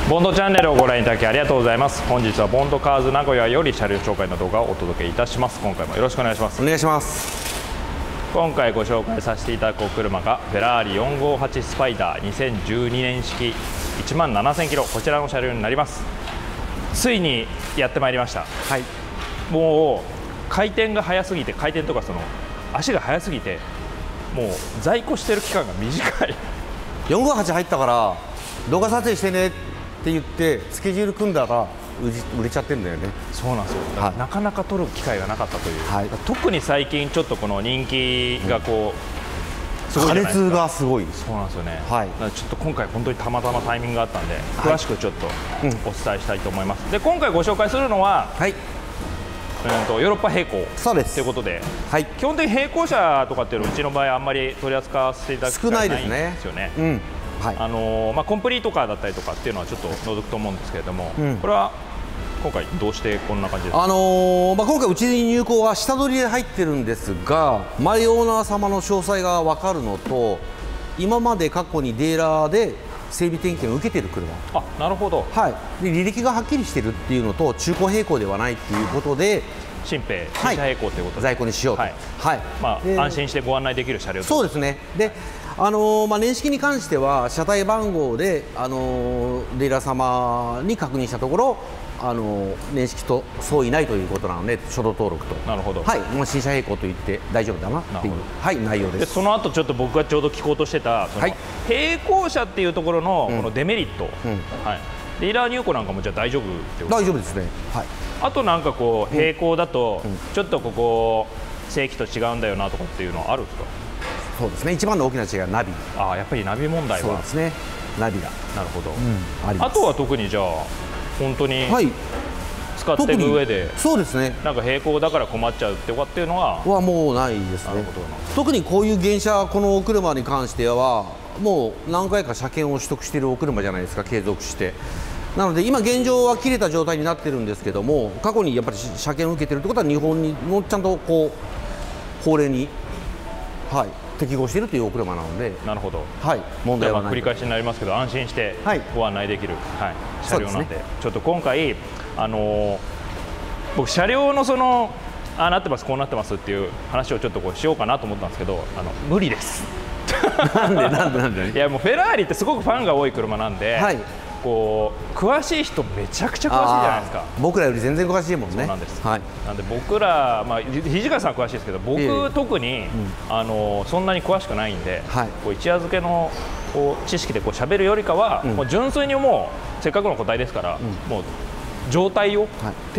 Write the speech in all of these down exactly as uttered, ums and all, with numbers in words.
ボンドチャンネルをご覧いただきありがとうございます。本日はボンドカーズ名古屋より車両紹介の動画をお届けいたします。今回もよろしくお願いします。 お願いします。 今回ご紹介させていただくお車がフェラーリよんごはちスパイダーにせんじゅうにねん式いちまんななせんキロ、こちらの車両になります。ついにやってまいりました。 はい。 もう回転が速すぎて、回転とかその足が速すぎて、もう在庫してる期間が短い。 よんごはち入ったから動画撮影してねって言ってスケジュール組んだら売れちゃってるんだよね。 そうなんですよ、はい、なかなか撮る機会がなかったという、はい、特に最近ちょっとこの人気がこう、うん、 加熱がすごい。 そうなんですよね、 はい、 だからちょっと今回本当にたまたまタイミングがあったんで、はい、詳しくちょっとお伝えしたいと思います。で今回ご紹介するのは、はい、えー、とヨーロッパ並行ということで、はい、基本的に並行車とかっていうのはうちの場合あんまり取り扱わせていただく機会がないんですよね。うん、はい、あのーまあ、コンプリートカーだったりとかっていうのはちょっと除くと思うんですけれども、うん、これは今回どうしてこんな感じですか。あのーまあ、今回うちに入庫は下取りで入ってるんですが、前オーナー様の詳細が分かるのと、今まで過去にディーラーで整備点検を受けてる車。 あ、なるほど、 はい、で履歴がはっきりしてるっていうのと、中古並行ではないっていうことで新兵新車並行ということで、 在庫にしようと、はい、はい、 まあ、安心してご案内できる車両。 そうですね。で、あのーまあ、年式に関しては車体番号で、あのー、ディーラー様に確認したところ、あのー、年式と相違ないということなので初動登録と。なるほど、はい、もう新車並行と言って大丈夫だなっていう、はい、内容です。 でその後ちょっと僕がちょうど聞こうとしてたその、はい、並行車っていうところのこのデメリット、うんうん、はい、ディーラー入庫なんかもじゃあ大丈夫ってこと？ 大丈夫ですね。はい。 あとなんかこう並行だとちょっとここ正規と違うんだよなとかっていうのはあるんですか？ そうですね。一番の大きな違いはナビ。 ああ、やっぱりナビ問題は。 そうですね。ナビが。 なるほど。 うん、あります。 あとは特にじゃあ本当に使っていく上で、はい、 そうですね。 なんか並行だから困っちゃうっていうのははもうないですね。特にこういう原車、このお車に関してはもう何回か車検を取得しているお車じゃないですか、継続して。なので今現状は切れた状態になってるんですけども、過去にやっぱり車検を受けてるってことは日本にもちゃんとこう法令に、はい、適合しているというお車なので。なるほど、はい、問題はない。繰り返しになりますけど安心してご案内できる、はい、車両なんで、ね、ちょっと今回あのー、僕車両のそのああなってますこうなってますっていう話をちょっとこうしようかなと思ったんですけど、あの無理です。 なんでなんでなんで。 いやもうフェラーリってすごくファンが多い車なんで、はい、こう詳しい人めちゃくちゃ詳しいじゃないですか。 僕らより全然詳しいもんね。 そうなんです、 はい、 なんで僕ら、まあ、土方さんは詳しいですけど僕、えー、特に、うん、あのそんなに詳しくないんで、はい、こう一夜漬けのこう知識でこう喋るよりかは、うん、もう純粋にもうせっかくの答えですから、うん、もう状態を、はい、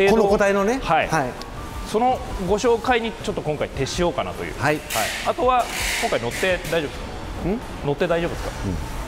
この答えのね、 はいはい、そのご紹介にちょっと今回徹しようかなという、はいはい、あとは今回乗って大丈夫ですか？乗って大丈夫ですか？うん、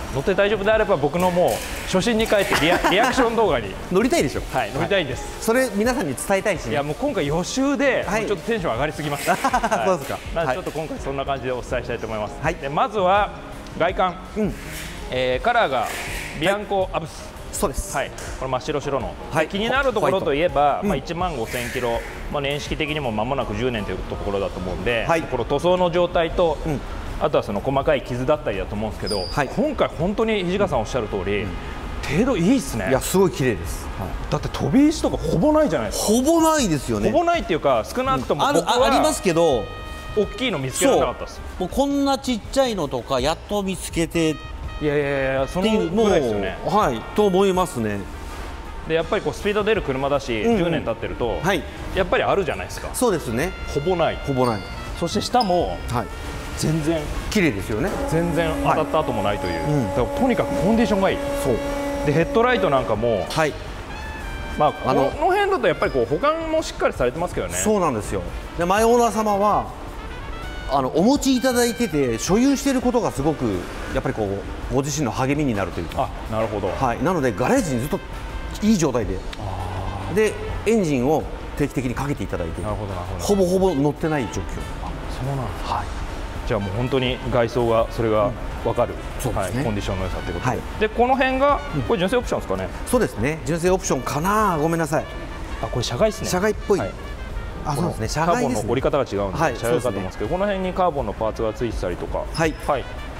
乗って大丈夫であれば僕のもう初心に帰ってリ ア, リアクション動画に乗りたいでしょ。 はい、乗りたいです、はい、 それ皆さんに伝えたいし、ね、 いやもう今回予習で、はい、ちょっとテンション上がりすぎました。はい、 そうですか。 なのでちょっと今回そんな感じでお伝えしたいと思います。はい、でまずは外観、うん、えー、カラーがビアンコアブス、はい、 そうです、はい、 これ真っ白白の、はい、気になるところといえば、まあ、いちまんごせんキロ、まあ、年式的にも間もなくじゅうねんというところだと思うんで、はい、この塗装の状態と、うん、あとはその細かい傷だったりだと思うんですけど、はい、今回本当に土方さんおっしゃる通り、うん、程度いいですね。 いやすごい綺麗です、 はい、だって飛び石とかほぼないじゃないですか。 ほぼないですよね。 ほぼないっていうか少なくとも僕は、 うん、あ, ありますけど大きいの見つけられなかったです。 もうこんなちっちゃいのとかやっと見つけて、 いやいやいやそのぐらいですよね。 はいと思いますね。 でやっぱりこうスピード出る車だし、うんうん、じゅうねん経ってると、はい、やっぱりあるじゃないですか。 そうですね。 ほぼないほぼない。 そして下も、はい、全然綺麗ですよね。 全然当たった後もないという、はい、うん、だからとにかくコンディションがいい。そうでヘッドライトなんかも、はい、まあこの辺だとやっぱりこう保管もしっかりされてますけどね。 そうなんですよ。で前オーナー様はあのお持ちいただいてて所有していることがすごくやっぱりこうご自身の励みになるというか。 あ、なるほど。 はい、なのでガレージにずっといい状態ででエンジンを定期的にかけていただいて、なるほどなるほど、ほぼほぼ乗ってない状況。 あ、そうなんです。はい。じゃあもう本当に外装がそれが分かる、うん、はい、コンディションの良さということで、はい、でこの辺がこれ純正オプションですかね。 うん、そうですね。純正オプションかな。ごめんなさい。 あ、これ車外ですね。 車外っぽい。はい、あ、そうですね。車外ですね。 カーボンの折り方が違うんで、はい、車外かと思うんですけど、この辺にカーボンのパーツがついてたりとか、はい、はい、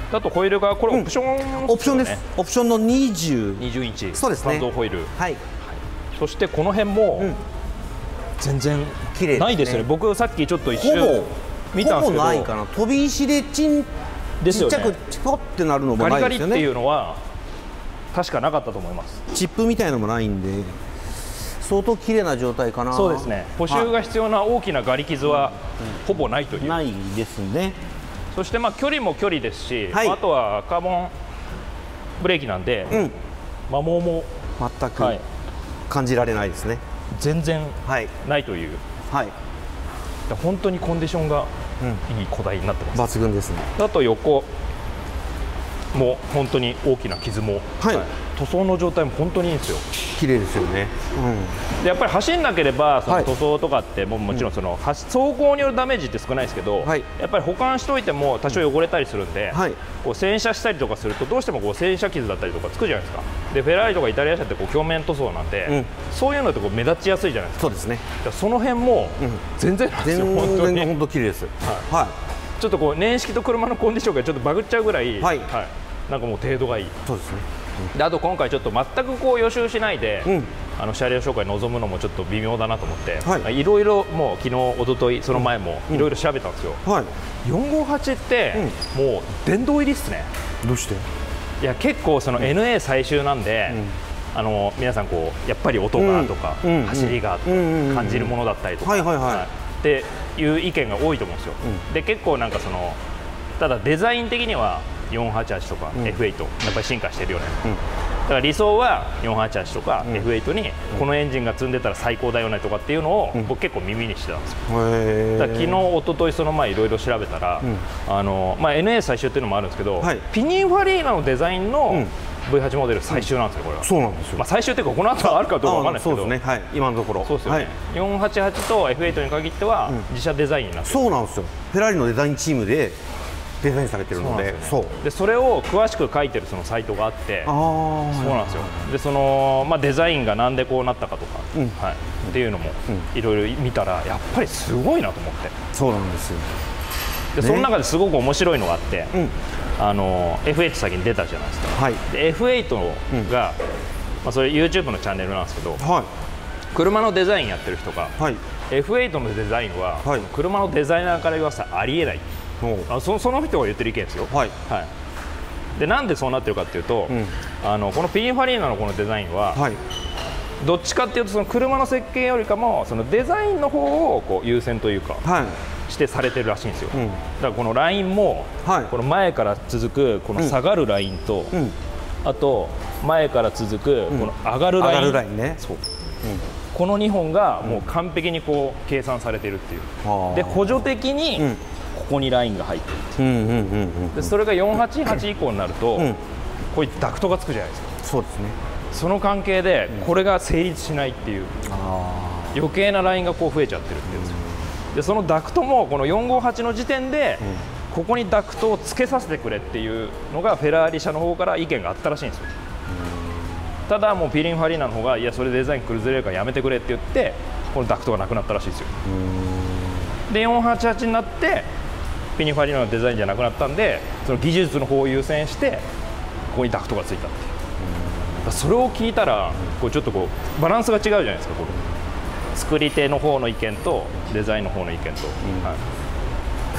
あとホイールがこれオプション、ねうん、オプションです。オプションのにじゅう、 にじゅうインチ、 そうですね、 三層ホイール、 はい、 そしてこの辺も、うん、全然綺麗ないですね。僕さっきちょっと一瞬見たんですけど、 ほぼないかな。飛び石でチンちっちゃくチポってなるのもないですよね。 ガリガリっていうのは確かなかったと思います。 チップみたいのもないんで相当綺麗な状態かな。 そうですね。補修が必要な大きなガリ傷はほぼないという。 ないですね。 そしてまあ距離も距離ですし、はい、あとはカーボンブレーキなんで、うん、摩耗も全く感じられないですね。 全然ないという。はい。本当にコンディションがいい古代になってます。 抜群ですね。 あと横も本当に大きな傷も、はいはい、塗装の状態も本当にいいんですよ。 綺麗ですよね。 うん、でやっぱり走んなければその塗装とかってももちろんその、うん、走行によるダメージって少ないですけど、はい、やっぱり保管しておいても多少汚れたりするんで、はい、こう洗車したりとかするとどうしてもこう洗車傷だったりとかつくじゃないですか。でフェラーリとかイタリア車ってこう鏡面塗装なんで、うん、そういうのってこう目立ちやすいじゃないですか。 そうですね。 その辺も全然なんですよ。 全然本当綺麗です。はい。はいちょっとこう年式と車のコンディションがちょっとバグっちゃうぐらい、はいはい、なんかもう程度がいい。 そうですね。 うん、であと今回ちょっと全くこう予習しないで、うん、あの車両紹介臨むのもちょっと微妙だなと思って、はい、いろいろもう昨日一昨日その前もいろいろ調べたんですよ。うんはい、よんごはちってもう殿堂入りっすね。 どうして？ いや結構その エヌエー 最終なんで。うん、あの皆さんこうやっぱり音がとか、うん、走りがとか感じるものだったりとかっていう意見が多いと思うんですよ。うん、で結構なんかそのただデザイン的にはよんはちはちとか エフエイト、うん、やっぱり進化してるよね。うん、だから理想はよんはちはちとか エフエイト にこのエンジンが積んでたら最高だよねとかっていうのを僕結構耳にしてたんですよ。うん、だから昨日一昨日その前いろいろ調べたら、うん、あのまあ エヌエー 最終っていうのもあるんですけど、はい、ピニンファリーナのデザインの、うん、ブイはち モデル最終なんですよ、これは。 そうなんですよ。 まあ最終っていうかこの後あるかどうかわかんないですけど、 そうですね。はい。今のところ。 そうですよね。よんはちはちと エフエイト に限っては自社デザインになってる。 そうなんですよ。フェラーリのデザインチームでデザインされてるので、 そうでそれを詳しく書いてるそのサイトがあって、あそうなんですよ。でそのまあデザインがなんでこうなったかとか、うん、はいっていうのもいろいろ見たらやっぱりすごいなと思って。 そうなんですよ。 でその中ですごく面白いのがあって。うんあの エフエイト 先に出たじゃないですか。はい、で エフエイト が、うん、まあ、それ YouTube のチャンネルなんですけど、はい、車のデザインやってる人が、はい、エフエイト のデザインは、はい、車のデザイナーから言わせたらありえない、あ そ, その人が言ってる意見ですよ。はいはい、でなんでそうなってるかっていうと、うん、あのこのピニンファリーナのこのデザインは、はい、どっちかっていうとその車の設計よりかもそのデザインの方をこう優先というか。はい指定されてるらしいんですよ。うん、だからこのラインも、はい、この前から続くこの下がるラインと、うん、あと前から続くこの上がるライン、うん、上がるラインね。そう、うん、このにほんがもう完璧にこう計算されてるっていう。で補助的にここにラインが入ってるっていう。でそれがよんはちはち以降になると、うん、こういうダクトがつくじゃないですか。そうですね。その関係でこれが成立しないっていう、余計なラインがこう増えちゃってるっていうんですよ。でそのダクトもこのよんごはちの時点で、うん、ここにダクトをつけさせてくれっていうのがフェラーリ社の方から意見があったらしいんですよ。ただもうピニンファリーナの方がいやそれデザイン崩れるからやめてくれって言ってこのダクトがなくなったらしいですよ。でよんはちはちになってピニンファリーナのデザインじゃなくなったんでその技術の方を優先してここにダクトがついたっていう。それを聞いたらこうちょっとこうバランスが違うじゃないですか。これ作り手の方の意見とデザインの方の意見と、うんはい、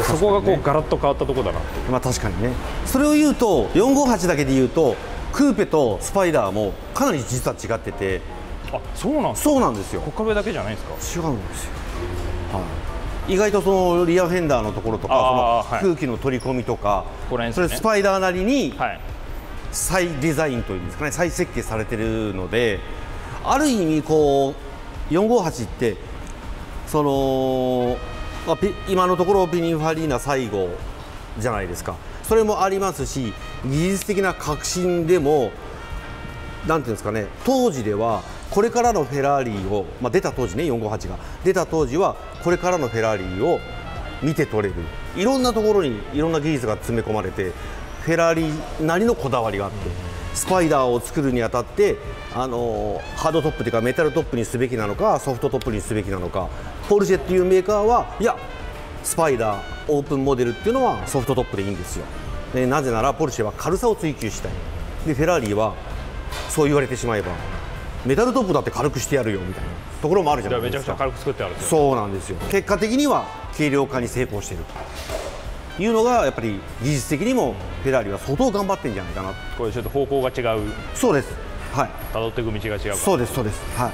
そこがこうガラッと変わったところだなって。 まあ確かにね。それを言うとよんごはちだけで言うとクーペとスパイダーもかなり実は違ってて。 あそうなんですか。そうなんですよ。 骨壁だけじゃないですか。違うんですよ。はい、意外とそのリアフェンダーのところとかその空気の取り込みとか、はい、それスパイダーなりに再デザインというんですかね再設計されてるのである意味こうよんごはちってその、まあ、今のところピニンファリーナ最後じゃないですか。それもありますし技術的な革新でもなんていうんですかね当時ではこれからのフェラーリを、まあ、出た当時ねよんごはちが出た当時はこれからのフェラーリを見て取れるいろんなところにいろんな技術が詰め込まれてフェラーリなりのこだわりがあってスパイダーを作るにあたってあのハードトップというかメタルトップにすべきなのかソフトトップにすべきなのかポルシェっていうメーカーはいやスパイダーオープンモデルっていうのはソフトトップでいいんですよ。 でなぜならポルシェは軽さを追求したい。でフェラーリはそう言われてしまえばメタルトップだって軽くしてやるよみたいなところもあるじゃないですか。 めちゃくちゃ軽く作ってあるんですよ。そうなんですよ。結果的には軽量化に成功しているというのがやっぱり技術的にもフェラーリは相当頑張ってるんじゃないかな。 これちょっと方向が違う。そうです。 はい。 辿っていく道が違うから。 そうですそうです。はい。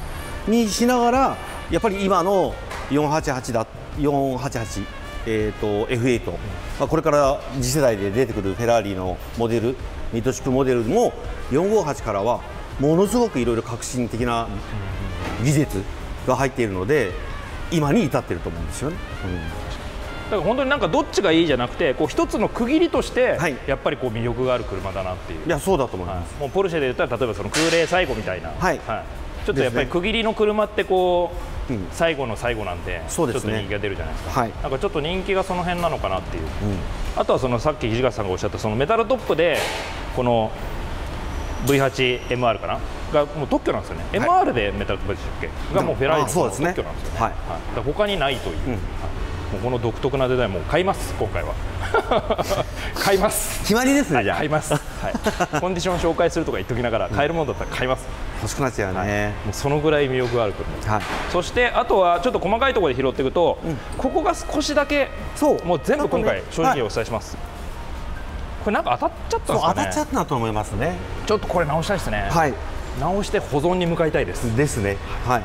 にしながらやっぱり今のよんはちはちだよんはちはちえっと エフエイト、うん、まあこれから次世代で出てくるフェラーリのモデルミッドシップモデルもよんごはちからはものすごくいろいろ革新的な技術が入っているので今に至っていると思うんですよね。うん、 だから本当になんかどっちがいいじゃなくてこう一つの区切りとしてやっぱりこう魅力がある車だなっていう。 いやそうだと思います。 はい、もうポルシェで言ったら例えばその空冷最後みたいな、 はいはい、ちょっとやっぱり区切りの車ってこう、うん、最後の最後なんでちょっと人気が出るじゃないですか。はい、なんかちょっと人気がその辺なのかなっていう。うん、あとはそのさっき土方さんがおっしゃったそのメタルトップでこの ブイはちエムアール かながもう特許なんですよね。はい、エムアール でメタルトップでしたっけがもうフェラーリの特許なんですよね。はい、だから他にないという。うん、もうこの独特なデザインも買います今回は買います決まりですね。じゃあ買います、はい、コンディション紹介するとか言っときながら買えるものだったら買います。 欲しくなっちゃうね、はい、もうそのぐらい魅力がある車、はい、そしてあとはちょっと細かいところで拾っていくと、うん、ここが少しだけそうもう全部今回正直お伝えします、はい、これなんか当たっちゃったんですかね。 当たっちゃったと思いますね。 ちょっとこれ直したいですね。はい、直して保存に向かいたいですですね。はい、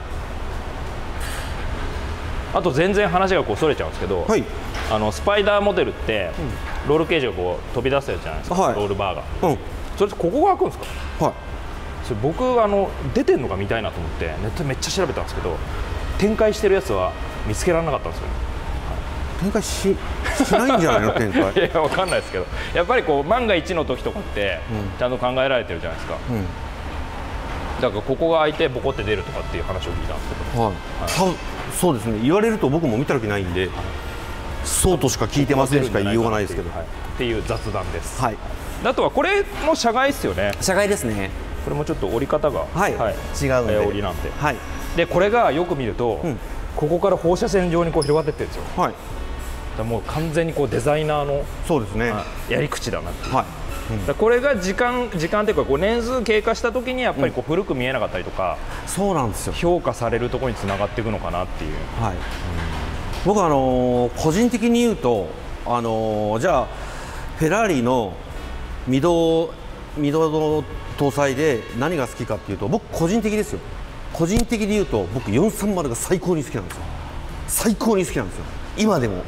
あと全然話がこうそれちゃうんですけど、はい、あのスパイダーモデルって、うん、ロールケージがこう飛び出すやつじゃないですか、はい、ロールバーが、うん、それってここが開くんですか。はい、それ僕あの出てるのが見たいなと思ってネットでめっちゃ調べたんですけど展開してるやつは見つけられなかったんですよね。 展開 し, しないんじゃないの展開いやわかんないですけどやっぱりこう万が一の時とかってちゃんと考えられてるじゃないですか、うん、だからここが開いてボコって出るとかっていう話を聞いたんですけど、はいはい、そうですね。言われると僕も見た時ないんで、はい、そうとしか聞いてませんしか言いようがないですけど、はい、 っていう雑談です。はい、あとはこれも車外ですよね。 車外ですね。 これもちょっと折り方が、 はいはい、違うんで折りなんで、はい、でこれがよく見ると、うん、ここから放射線状にこう広がっていってるんですよ。はい、だもう完全にこうデザイナーのそうですねやり口だなっていう。はい、うん、だこれが時間時間というかこう年数経過した時にやっぱりこう古く見えなかったりとか、 うん、そうなんですよ。 評価されるところにつながっていくのかなっていう。はい、うん、 僕はあのー、個人的に言うと、あのー、じゃあフェラーリのミドミドの搭載で何が好きかっていうと、僕個人的ですよ。個人的に言うと僕よんさんまるが最高に好きなんですよ。最高に好きなんですよ今でも。はい、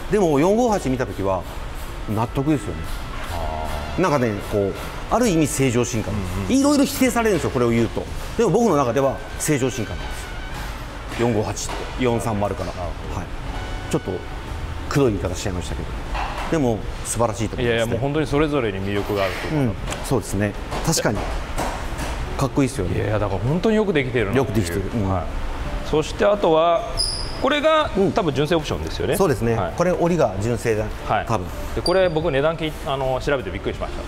でもよんごはち見た時は納得ですよね。なんかねこうある意味正常進化、いろいろ否定されるんですよこれを言うと。でも僕の中では正常進化なんですよよんごはちってよんさんまるから、はい、ちょっとくどい言い方しちゃいましたけど、でも素晴らしいと思います、ね。いやいやもう本当にそれぞれに魅力があると思う、うん、 そうですね。確かにかっこいいですよね。 いやいやだから本当によくできてるなっていう。 よくできてる、うん、はい、 そしてあとはこれが、うん、多分純正オプションですよね。 そうですね、 はい、 これ折りが純正だ、はい、多分でこれ僕値段きあの調べてびっくりしました。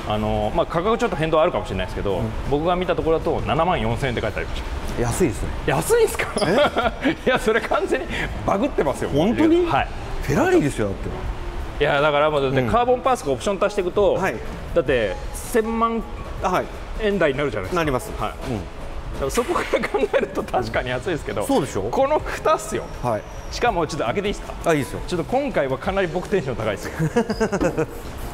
あの、まあ、価格ちょっと変動あるかもしれないですけど、うん、僕が見たところだとななまんよんせんえんって書いてありました。 安いですね。 安いんですかいやそれ完全にバグってますよ本当に。 はい、 フェラーリですよだって。 いやだからもうだってカーボンパーツがオプション足していくと、うん、はい、だってせんまんえん台になるじゃないですか。 なります。はい、うん、 だからそこから考えると確かに安いですけど、 そうでしょ。このふたっすよ。はい、しかもちょっと開けていいですか。 あ、いいですよ。 ちょっと今回はかなり僕テンション高いですよ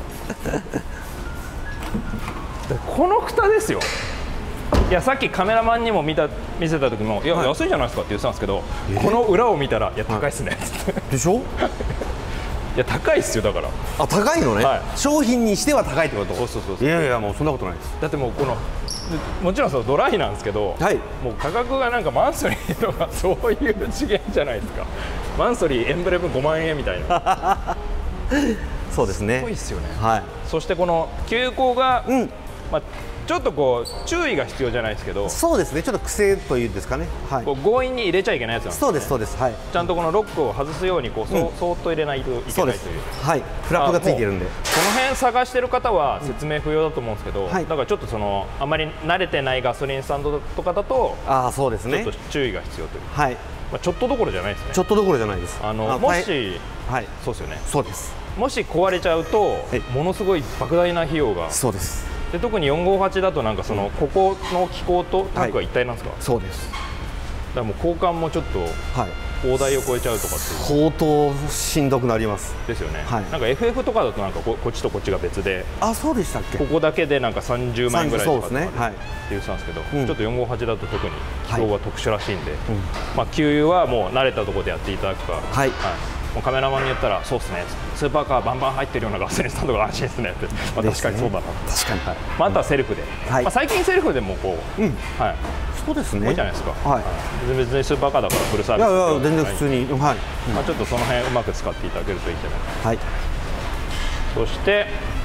このふたですよ。いやさっきカメラマンにも見た見せた時もいや、はい、安いじゃないですかって言ってたんですけど、えー、この裏を見たらいや高いっすね、はい、 でしょいや高いっすよだから。 あ、高いのね、はい、商品にしては高いってこと。 そうそうそうそう。 いやいやもうそんなことないです。 だってもうこのもちろんそのドライなんですけど、はい、もう価格がなんかマンソリーとかそういう次元じゃないですか。マンソリーエンブレムごまんえんみたいなそうですね。 すごいっすよね。はい、そしてこの急行が、うん、まあちょっとこう注意が必要じゃないですけど、 そうですね。ちょっと癖というんですかね。はい、 こう強引に入れちゃいけないやつなんですね。 そうですそうです。はい。 ちゃんとこのロックを外すようにこう、うん、そ, そーっと入れないといけないという。 はい。フラップがついてるんで。この辺探してる方は説明不要だと思うんですけど、うん、はい、だからちょっとそのあまり慣れてないガソリンスタンドとかだと、 ああそうですね。 ちょっと注意が必要という。 はい。 まあちょっとどころじゃないですね。 ちょっとどころじゃないです。 あのもし、 はい、 そうですよね。 そうです。 もし壊れちゃうとものすごい莫大な費用が。 そうです。 で特によんごーはちだとなんかその、うん、ここの機構とタッグは一体なんですか？はい、 そうです。 だからもう交換もちょっと大台を超えちゃうとかっていう相当しんどくなりますですよね。はい、なんか エフエフ とかだとなんか こ, こっちとこっちが別で、 あ、そうでしたっけ？ ここだけでなんかさんじゅうまんえんぐらいとかって言ってたんですけど、 うん、 ちょっとよんごーはちだと特に機構が特殊らしいんで、はい、うん、まあ給油はもう慣れたところでやっていただくか、はい、はい、もうカメラマンに言ったらそうっすね、スーパーカーバンバン入ってるようなガソリンスタンドが安心ですねって、まあ、確かにそうだな、 確かに、はい、 まあ、あとはセルフで、はい、まあ最近セルフでもこう、うん、はい、 そうですね、 多いじゃないですか、 はい、 別にスーパーカーだからフルサービス、 いやいや全然普通に、はい、 まあちょっとその辺うまく使っていただけるといいんじゃないかな、はい、そして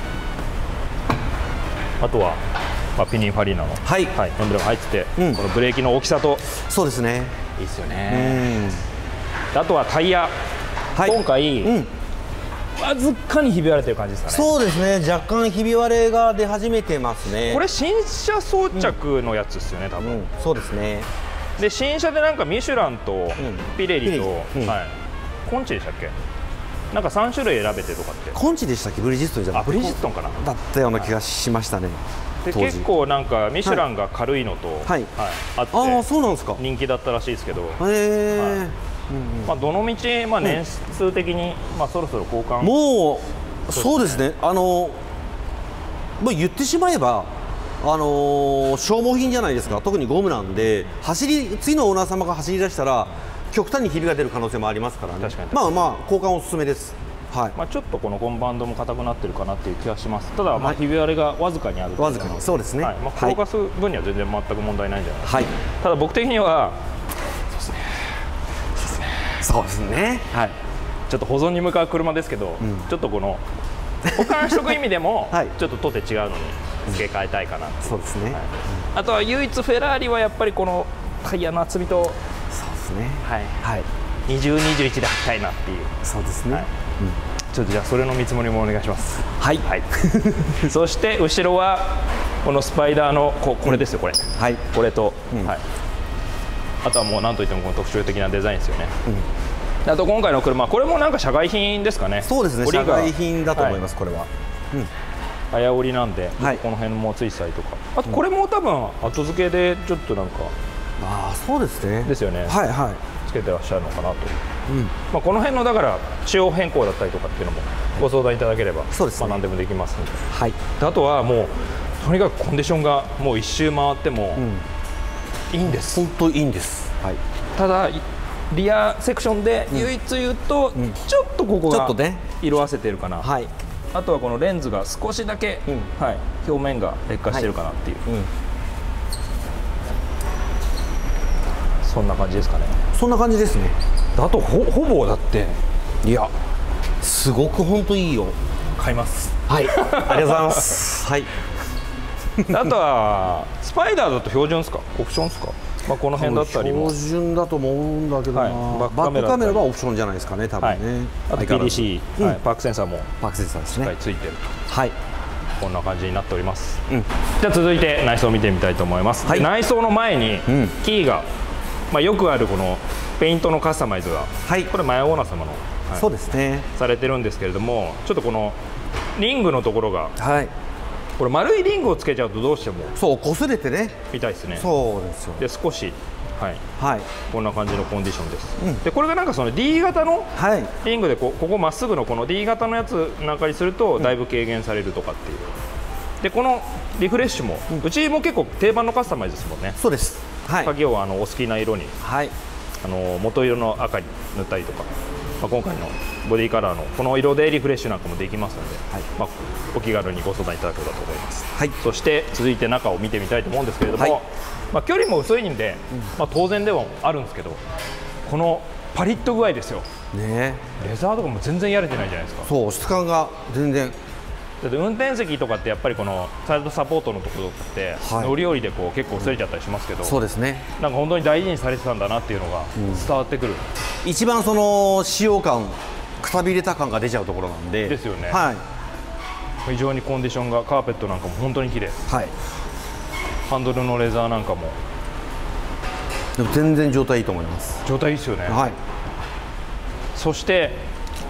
あとは、まあ、ピニンファリーナの、はいはい、エンブレム入ってて、うん、このブレーキの大きさと、 そうですね、 いいですよね。あとはタイヤ、はい、今回、うん、わずかにひび割れてる感じですかね。 そうですね、若干ひび割れが出始めてますね。 これ新車装着のやつですよね、うん、多分、うん、 そうですね。 で新車でなんかミシュランとピレリと、うん、はい、コンチでしたっけ、なんかさん種類選べてとかって。 コンチでしたっけ、ブリヂストンじゃなくて、 あ、ブリヂストンかなだったような気がしましたね、 はい、で結構なんかミシュランが軽いのと、はいはい、あって、 ああ、そうなんですか、 人気だったらしいですけど、へえ、はい、うんうん、 まあどの道、まあ、年数的に、うん、まあそろそろ交換、 もうそうですね、あのまあ言ってしまえば、あのー、消耗品じゃないですか、特にゴムなんで、走り次のオーナー様が走り出したら極端にひびが出る可能性もありますからね。確かに、まあまあ交換おすすめです。はい、まあちょっとこのゴムバンドも硬くなってるかなっていう気がします。ただまあひび割れがわずかにある、 わずかに、そうですね、 はい、まあ転がす分には全然全く問題ないんじゃないですか、はい、ただ僕的にはそうですね、 はい、ちょっと保存に向かう車ですけど、うん、ちょっとこの保管しとく意味でも、はい、ちょっととて違うのに付け替えたいかな、うん、 そうですね、はい、 あとは唯一フェラーリはやっぱりこのタイヤの厚みと、そうですね、 はい、はい、にじゅう、にじゅういちで履きたいなっていう、 そうですね、はい、うん、 ちょっとじゃあそれの見積もりもお願いします。 はい、はい、 そして後ろはこのスパイダーの こ, これですよ、これ、はい、これと、うん、はい、あとはもうなんといってもこの特徴的なデザインですよね、うん、あと今回の車、これもなんか社外品ですかね。 そうですね、社外品だと思います、はい、これは、うん、 早織りなんで、はい、この辺もついてたりとか、あとこれも多分後付けでちょっとなんか、 ああ、そうですね、 ですよね、 はいはい、 つけてらっしゃるのかなと、うん、まあこの辺のだから仕様変更だったりとかっていうのもご相談いただければ、そうですね、まあ何でもできますので、はい、であとはもうとにかくコンディションがもう一周回っても、うん、いいんです、 本当いいんです、はい、ただリアセクションで唯一言うと、うん、ちょっとここが色あせてるかな、はい、あとはこのレンズが少しだけ、うん、はい、表面が劣化してるかなっていう、はい、うん、そんな感じですかね。 そんな感じですね。 あと ほ, ほぼだって、 いやすごく本当いいよ、 買います。 はい、ありがとうございます。はい。 あとはスパイダーだと標準ですか、オプションですか。まあこの辺だったりも標準だと思うんだけどな、はい、バックカメラはオプションじゃないですかね、多分ね、はい、 あと ピーディーシー、はい、パークセンサーもパークセンサーですね、 しっかりついてると、 はい、 こんな感じになっております、うん、じゃあ続いて内装を見てみたいと思います、はい、内装の前にキーが、まあ、よくあるこのペイントのカスタマイズが、はい、これ前オーナー様の、はい、 そうですね、 されてるんですけれども、ちょっとこのリングのところが、はい、これ丸いリングをつけちゃうとどうしてもそう擦れてね、 みたいですね。 そうですよ。 で少し、はい、はい、こんな感じのコンディションです、うん、でこれがなんかその ディー 型のリングでこここまっすぐのこの ディー 型のやつなんかにするとだいぶ軽減されるとかっていう、うん、でこのリフレッシュも、うん、うちも結構定番のカスタマイズですもんね。そうです、はい、鍵をあのお好きな色に、はい、あの元色の赤に塗ったりとか、まあ、今回のボディカラーのこの色でリフレッシュなんかもできますので、はい、まあ、お気軽にご相談いただければと思います、はい、そして続いて中を見てみたいと思うんですけれども、はい、まあ、距離も薄いんで、うん、まあ、当然ではあるんですけど、このパリッと具合ですよ、ね、レザーとかも全然やれてないじゃないですか。 そう、質感が全然だって運転席とかってやっぱりこのサイドサポートのところって、はい、乗り降りでこう結構擦れちゃったりしますけど、 そうですね、 なんか本当に大事にされてたんだなっていうのが伝わってくる、 うん、一番その使用感、くたびれた感が出ちゃうところなんでですよね、 はい、 非常にコンディションが、カーペットなんかも本当に綺麗、はい、ハンドルのレザーなんかもでも全然状態いいと思います。 状態いいですよね、 はい、 そして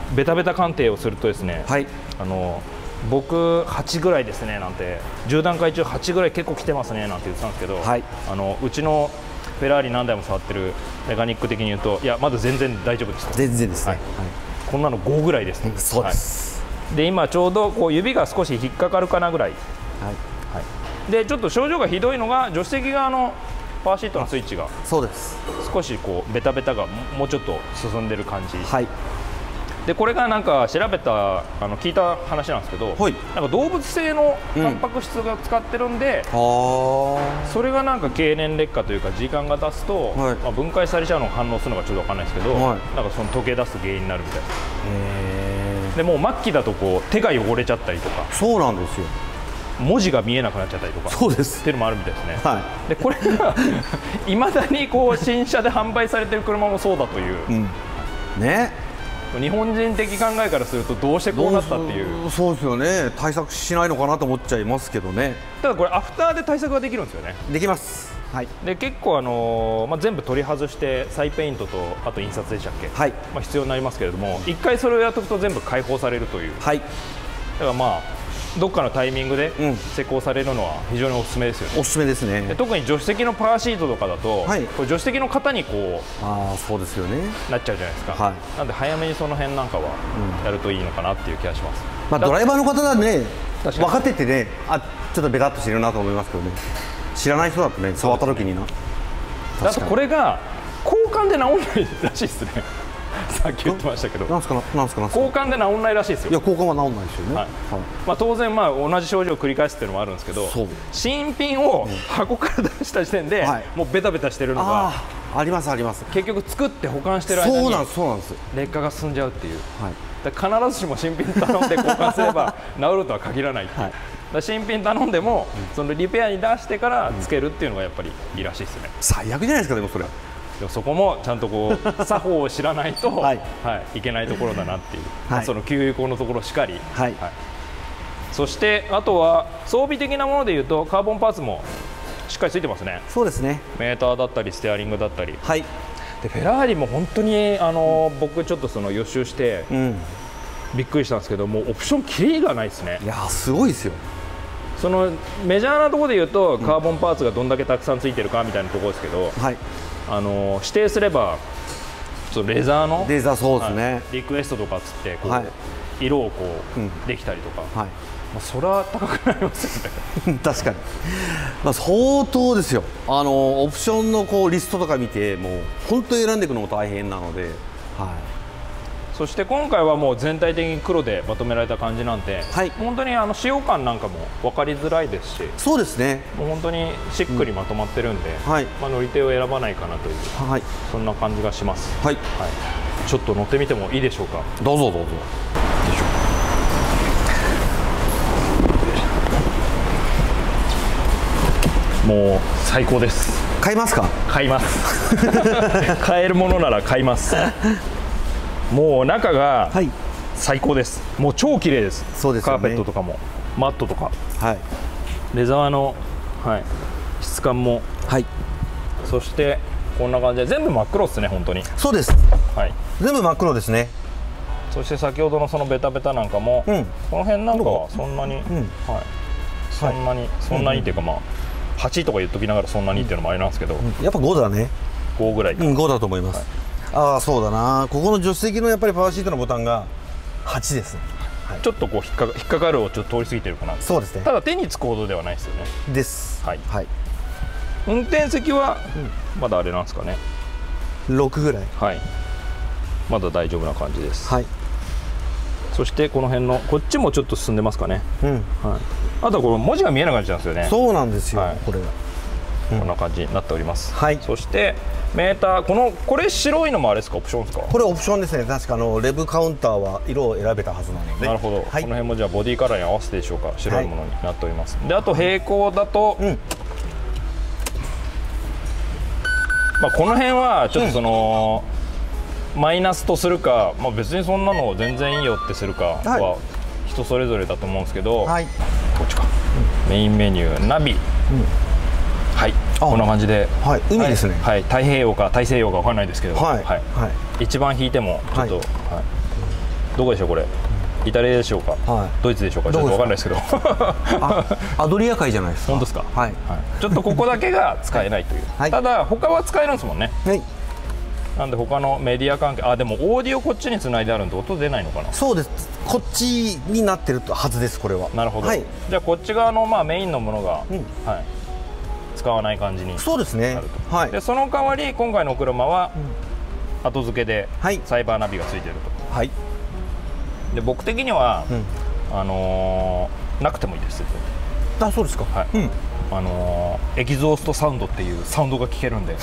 ベタベタ鑑定をするとですね、はい、あの僕はちぐらいですねなんて、じゅう段階中はちぐらい結構来てますねなんて言ってたんですけど、はい、あのうちのフェラーリ何台も触ってるメカニック的に言うと、いやまだ全然大丈夫ですと。 全然ですね、はい、 こんなのごぐらいですね。 そうです、 はい、で今ちょうどこう指が少し引っかかるかなぐらい、はいはい、でちょっと症状がひどいのが助手席側のパワーシートのスイッチがそうです少しこうベタベタがもうちょっと進んでる感じ、 はい、 でこれがなんか調べたあの聞いた話なんですけど、はい、なんか動物性のタンパク質が使ってるんで、うん、それがなんか経年劣化というか時間が経つと、はい、まあ、分解されちゃうのが反応するのかちょっと分かんないですけど、はい、なんかその溶け出す原因になるみたいです。へー。でもう末期だとこう手が汚れちゃったりとか、 そうなんですよ、 文字が見えなくなっちゃったりとか、 そうですっていうのもあるみたいですね。 はい、 でこれがいまだにこう新車で販売されてる車もそうだという、うん、ね、日本人的考えからするとどうしてこうなったっていう。 そうですよね、対策しないのかなと思っちゃいますけどね。 ただこれアフターで対策ができるんですよね。 できます、はい、で結構、あのーまあ、全部取り外して再ペイントとあと印刷でしたっけ、はい、まあ、必要になりますけれども、いっかいそれをやっておくと全部開放されるという、はい、だからまあどっかのタイミングで施工されるのは非常におすすめですよね。 おすすめですね。 で特に助手席のパワーシートとかだと、はい、これ助手席の方にこうあーそうですよねなっちゃうじゃないですか、はい、なんで早めにその辺なんかはやるといいのかなっていう気がします、 うん、まあ、ドライバーの方はね分かっててね、あちょっとベタっとしてるなと思いますけどね、知らない人だとね触った時にな、 あとこれが交換で治んないらしいですねさっき言ってましたけど、 なんすかなんすか交換で治んないらしいですよ。 いや交換は治んないですよね、はいはい、 まあ、当然まあ同じ症状を繰り返すっていうのもあるんですけど、新品を箱から出した時点で、はい、もうベタベタしてるのがあ, ありますあります。 結局作って保管してる間にそうなんですそうなんです劣化が進んじゃうっていう、はい、だ必ずしも新品頼んで交換すれば治るとは限らないっていう、はい、だ新品頼んでも、うん、そのリペアに出してからつけるっていうのがやっぱりいいらしいですね。 最悪じゃないですか。でもそれでもそこもちゃんとこう作法を知らないと、はいはい、いけないところだなっていう、はい、その給油口のところしかり、はいはい、そしてあとは装備的なものでいうとカーボンパーツもしっかりついてますね。 そうですね、 メーターだったりステアリングだったり、はい、でフェラーリも本当にあの、うん、僕ちょっとその予習して、うん、びっくりしたんですけどもうオプションキリがないですね。 いやすごいですよ。 そのメジャーなところでいうとカーボンパーツがどんだけたくさんついてるかみたいなところですけど、はい、あの指定すればちょっとレザーのレザーそうですね、はい、 リクエストとかつってこう、はい、色をこう、うん、できたりとか、はい、まあ、それは高くなりますよね確かに、まあ、相当ですよ。あのオプションのこうリストとか見てもう本当に選んでいくのも大変なので、はい、 そして今回はもう全体的に黒でまとめられた感じなんで、はい、本当にあの使用感なんかも分かりづらいですし、 そうですね、 もう本当にしっくりまとまってるんで、うん、はい、まあ、乗り手を選ばないかなという、はい、そんな感じがします、はいはい、ちょっと乗ってみてもいいでしょうか。 どうぞどうぞ。 もう最高です。 買いますか。 買います買えるものなら買いますもう中が最高です、はい、もう超綺麗です。そうですよね、カーペットとかもマットとか、はい、レザーの、はい、質感も、はい、そしてこんな感じで全部真っ黒ですね。本当にそうです、はい、全部真っ黒ですね。 そして先ほどのそのベタベタなんかも、うん、この辺なんかはそんなに、うん、はい、そんなに、はい、そんなにっていうか、まあはちとか言っときながらそんなにっていうのもあれなんですけど、うん、 やっぱごだね。 ごぐらい、 うん、ごだと思います、はい、ああそうだな。ここの助手席のやっぱりパワーシートのボタンがはちですね、はい、 ちょっとこう引っか引っかかるをちょっと通り過ぎてるかな。 そうですね。 ただ手につくほどではないですよね。 です、はい、はい、 運転席はまだあれなんですかね、 ろくぐらい、 はい、まだ大丈夫な感じです、はい、そしてこの辺のこっちもちょっと進んでますかね、うん、はい、あとはこの文字が見えなくなっちゃうんですよね。 そうなんですよ、はい、これが、 うん、こんな感じになっております、はい、そしてメーター、このこれ白いのもあれですか、オプションですか。 これオプションですね。確かあのレブカウンターは色を選べたはずなので。 なるほど、はい、この辺もじゃあボディカラーに合わせてでしょうか、白いものになっております、はい、であと並行だと、うん、まあ、この辺はちょっとその、うん、マイナスとするか、まあ、別にそんなの全然いいよってするかは人それぞれだと思うんですけど、はい、こっちか、うん、メインメニューナビ、うん、はい、こんな感じで、 はい、海ですね、 はい、太平洋か大西洋かわからないですけど、はいはい、一番引いてもちょっと、はい、 どこでしょうこれ。イタリアでしょうか、はい、ドイツでしょうか、ちょっとわかんないですけどあアドリア海じゃないですか。 本当ですか。 はい、 はい、ちょっとここだけが使えないという、はい、ただ他は使えるんですもんね。はい、なんで他のメディア関係、あでもオーディオこっちにつないであるんで音出ないのかな。 そうです、こっちになってるはずです、これは。 なるほど、はい、じゃあこっち側のまあメインのものが、うん、はい、使わない感じになると。 そうですね、はい、 でその代わり今回のお車は、うん、後付けでサイバーナビがついてると。はい、で僕的には、うん、あのー、なくてもいいです。 あ、そうですか。はい、うん、 あのー、エキゾーストサウンドっていうサウンドが聞けるんで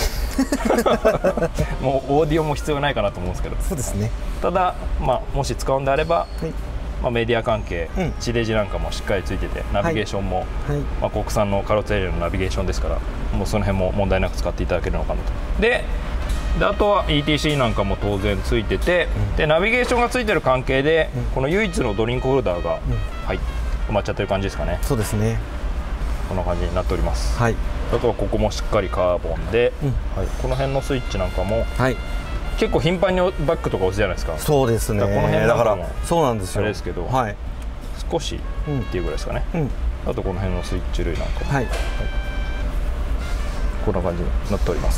もうオーディオも必要ないかなと思うんですけど。 そうですね。 ただ、まあ、もし使うんであれば、はい、まあ、メディア関係、うん、地デジなんかもしっかりついてて、ナビゲーションも、はいはい、まあ、国産のカロッツエリアのナビゲーションですから、もうその辺も問題なく使っていただけるのかなと。でであとは イーティーシー なんかも当然ついてて、うん、でナビゲーションがついてる関係で、うん、この唯一のドリンクホルダーが、うん、はい、埋まっちゃってる感じですかね。 そうですね、 こんな感じになっております。はい、あとはここもしっかりカーボンで、うん、はい、この辺のスイッチなんかも、はい、結構頻繁にバックとか押すじゃないですか。 そうですね、 だからこの辺だからそうなんですよ、 あれですけど、はい、少しっていうぐらいですかね、うん、あとこの辺のスイッチ類なんかも、はいはい、こんな感じになっております。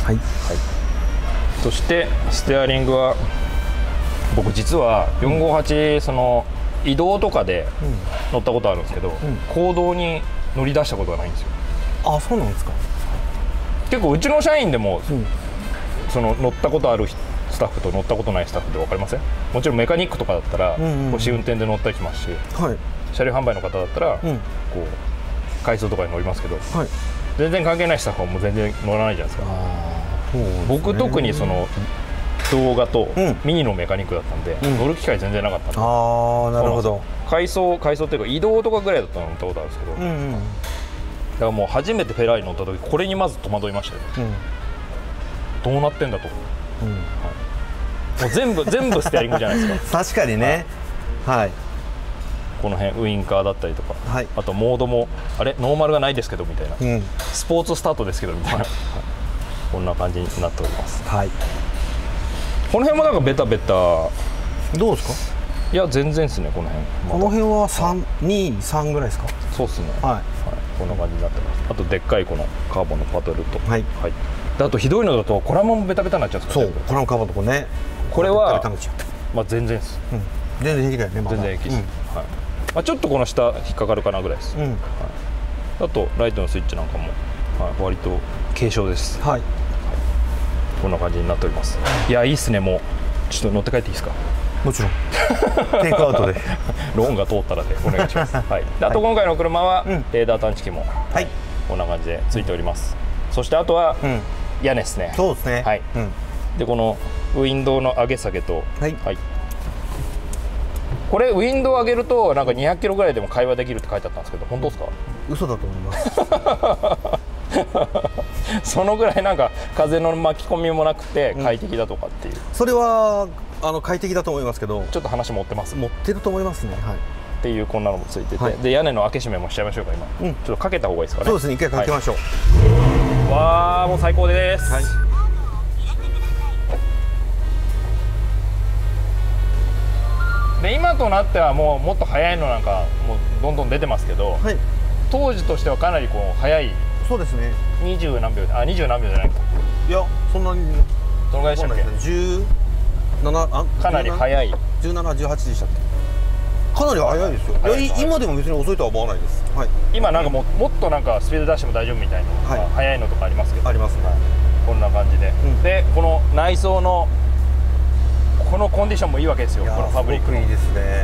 はい、はい、そしてステアリングは僕実はよんごーはち、その移動とかで乗ったことあるんですけど、うん、公道に乗り出したことがないんですよ。 あ、そうなんですか。 結構うちの社員でも、うん、その乗ったことあるスタッフと乗ったことないスタッフって分かりません？もちろんメカニックとかだったら試運転で乗ったりしますし、はい、車両販売の方だったら、うん、こう改装とかに乗りますけど、はい、全然関係ないスタッフはもう全然乗らないじゃないですか。そうですね、僕特にその動画とミニのメカニックだったんで、うん、乗る機会全然なかったんで、 ああ、なるほど。 改装改装っていうか移動とかぐらいだったの乗ったことあるんですけど、うんうん、だからもう初めてフェラーリ乗った時これにまず戸惑いましたよ、うん、どうなってんだと、うんはい、もう全部全部ステアリングじゃないですか。 確かにね、はい、はい、この辺ウインカーだったりとか、はい、あとモードもあれノーマルがないですけどみたいな、うん、スポーツスタートですけどみたいな、はい、こんな感じになっております。はい、この辺もなんかベタベタどうですか？ いや全然ですね、この辺。 この辺は三、に、さんぐらいですか？ そうですね。はい、はい、こんな感じになってます。あとでっかいこのカーボンのパドルと、はい、はい、であとひどいのだとコラムもベタベタになっちゃうんですか？ そう、コラムカバーとこね。 これはまあ全然です。 うん、全然平気だよね。まだ全然平気です。うん、はい。まあちょっとこの下引っかかるかなぐらいです。うん、はい。あとライトのスイッチなんかも、はい、割と軽症です。はい。はい、こんな感じになっております。いやいいっすね。もうちょっと乗って帰っていいですか？ もちろんテイクアウトでローンが通ったらでお願いします、はい、であと今回の車はレーダー探知機も、はい、こんな感じでついております、うん、そしてあとは屋根ですね。 そうですね、はい、うん、 でこのウィンドウの上げ下げと、はいはい、これウィンドウ上げるとなんかにひゃくキロぐらいでも会話できるって書いてあったんですけど本当ですか？ 嘘だと思いますそのぐらいなんか風の巻き込みもなくて快適だとかっていう、うん、 それはあの快適だと思いますけど、 ちょっと話持ってます。 持ってると思いますね。はい。 っていうこんなのもついてて、はい、で屋根の開け閉めもしちゃいましょうか今。うん、ちょっとかけた方がいいですかね。 そうですね。一回かけましょう。 はい、わあもう最高です。はい、で今となってはもうもっと速いのなんかもうどんどん出てますけど、はい、当時としてはかなりこう速い。 そうですね。 二十何秒あ二十何秒じゃないか。 いやそんなに。 どのぐらいでしたっけ？ 十あかなり速いじゅうなな、じゅうはちでしたっけ？かなり速いですよ。いや今でも別に遅いとは思わないです。はい、今なんかももっとなんかスピード出しても大丈夫みたいな、はい、速いのとかありますけど、ありますね、はい、こんな感じで、うん、でこの内装のこのコンディションもいいわけですよ。このファブリックのいいですね、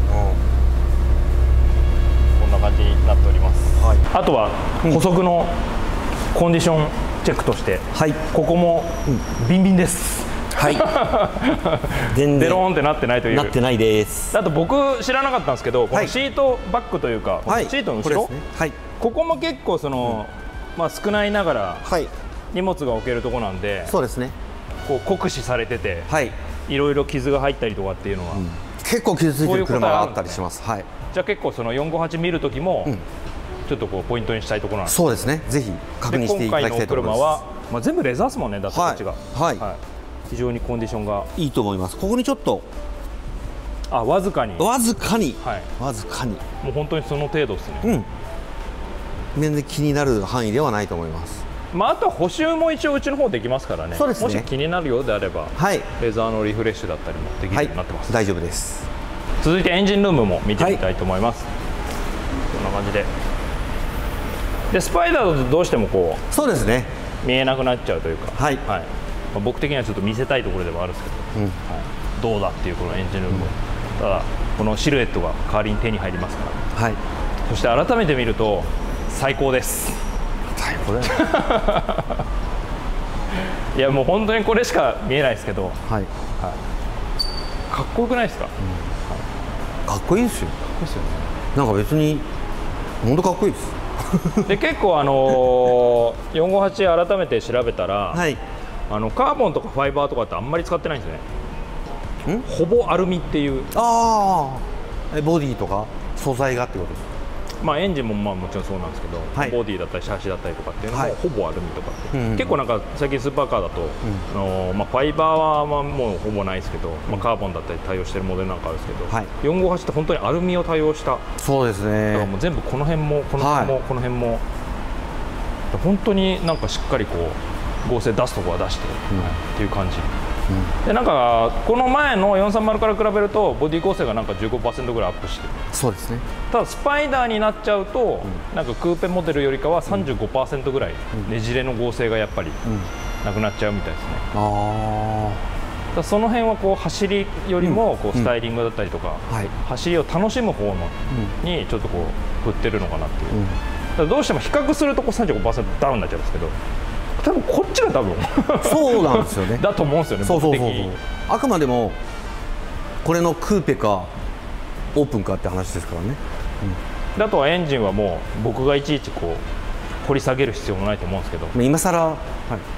うん、こんな感じになっております、はい、あとは補足のコンディションチェックとして、はい、ここもビンビンです。はい、全然デローンってなってないという。 なってないです。 あと僕知らなかったんですけど、このシートバックというか、はい、シートの後ろ、こ, ねはい、ここも結構その、うん、まあ少ないながら荷物が置けるところなんで、そうですね。こう酷使されてて、はい、いろいろ傷が入ったりとかっていうのは、うん、結構傷ついてる車があったりします。はい。じゃあ結構そのよんごはち見るときも、うん、ちょっとこうポイントにしたいところなんです。そうですね。ぜひ確認していただきたいと思います。今回の車は、まあ全部レザーですもんね。だってこっちが。はい。はい、非常にコンディションがいいと思います。ここにちょっとあ、わずかにわずかに、 はい、 わずかにもう本当にその程度ですね。うん、 全然気になる範囲ではないと思います。 まあ、あとは補修も一応うちの方できますからね。そうですね、もし気になるようであれば、はい、レザーのリフレッシュだったりもできるようになってます、 はい、大丈夫です。 続いてエンジンルームも見てみたいと思います、はい、こんな感じででスパイダーだとどうしてもこうそうですね、 見えなくなっちゃうというか、はい、はい、まあ、僕的にはちょっと見せたいところではあるんですけど、うん、はい、どうだっていうこのエンジンルームを、うん、ただこのシルエットが代わりに手に入りますから、はい、そして改めて見ると最高です。最高だよいやもう本当にこれしか見えないですけど、はい、はい、かっこよくないですか、うん、 はい、かっこいいですよ。かっこいいですよね。なんか別に本当かっこいいですで結構あのー、よんごはち改めて調べたら、はい、あのカーボンとかファイバーとかってあんまり使ってないんですね。んほぼアルミっていう。ああ、ボディとか素材がってことですか。 まあエンジンもまあもちろんそうなんですけど、はい、ボディだったりシャーシだったりとかっていうのも、はい、ほぼアルミとかって、うんうん、結構なんか最近スーパーカーだと、うん、あのまあ、ファイバーはまあもうほぼないですけど、まあ、カーボンだったり対応してるモデルなんかあるんですけど、はい、よんごはちって本当にアルミを対応した。そうですね。だからもう全部この辺もこの辺も、はい、この辺も本当になんかしっかりこう合成出すとこは出して、うん、っていう感じ。うん、でなんかこの前のよんさんまるから比べるとボディ構成がなんか じゅうごパーセント ぐらいアップしてる。そうですね。ただスパイダーになっちゃうと、うん、なんかクーペモデルよりかは さんじゅうごパーセント ぐらいねじれの合成がやっぱりなくなっちゃうみたいですね、うん、あだその辺はこう走りよりもこうスタイリングだったりとか、うん、はい、走りを楽しむ方のにちょっとこう振ってるのかなっていう、うん、だからどうしても比較するとこう さんじゅうごパーセント ダウンになっちゃうんですけど、多分こっちが多分そうなんですよねだと思うんですよね。そうそうそうそう、あくまでもこれのクーペかオープンかって話ですからね、うん、あとはエンジンはもう僕がいちいちこう掘り下げる必要もないと思うんですけど、今更、はい、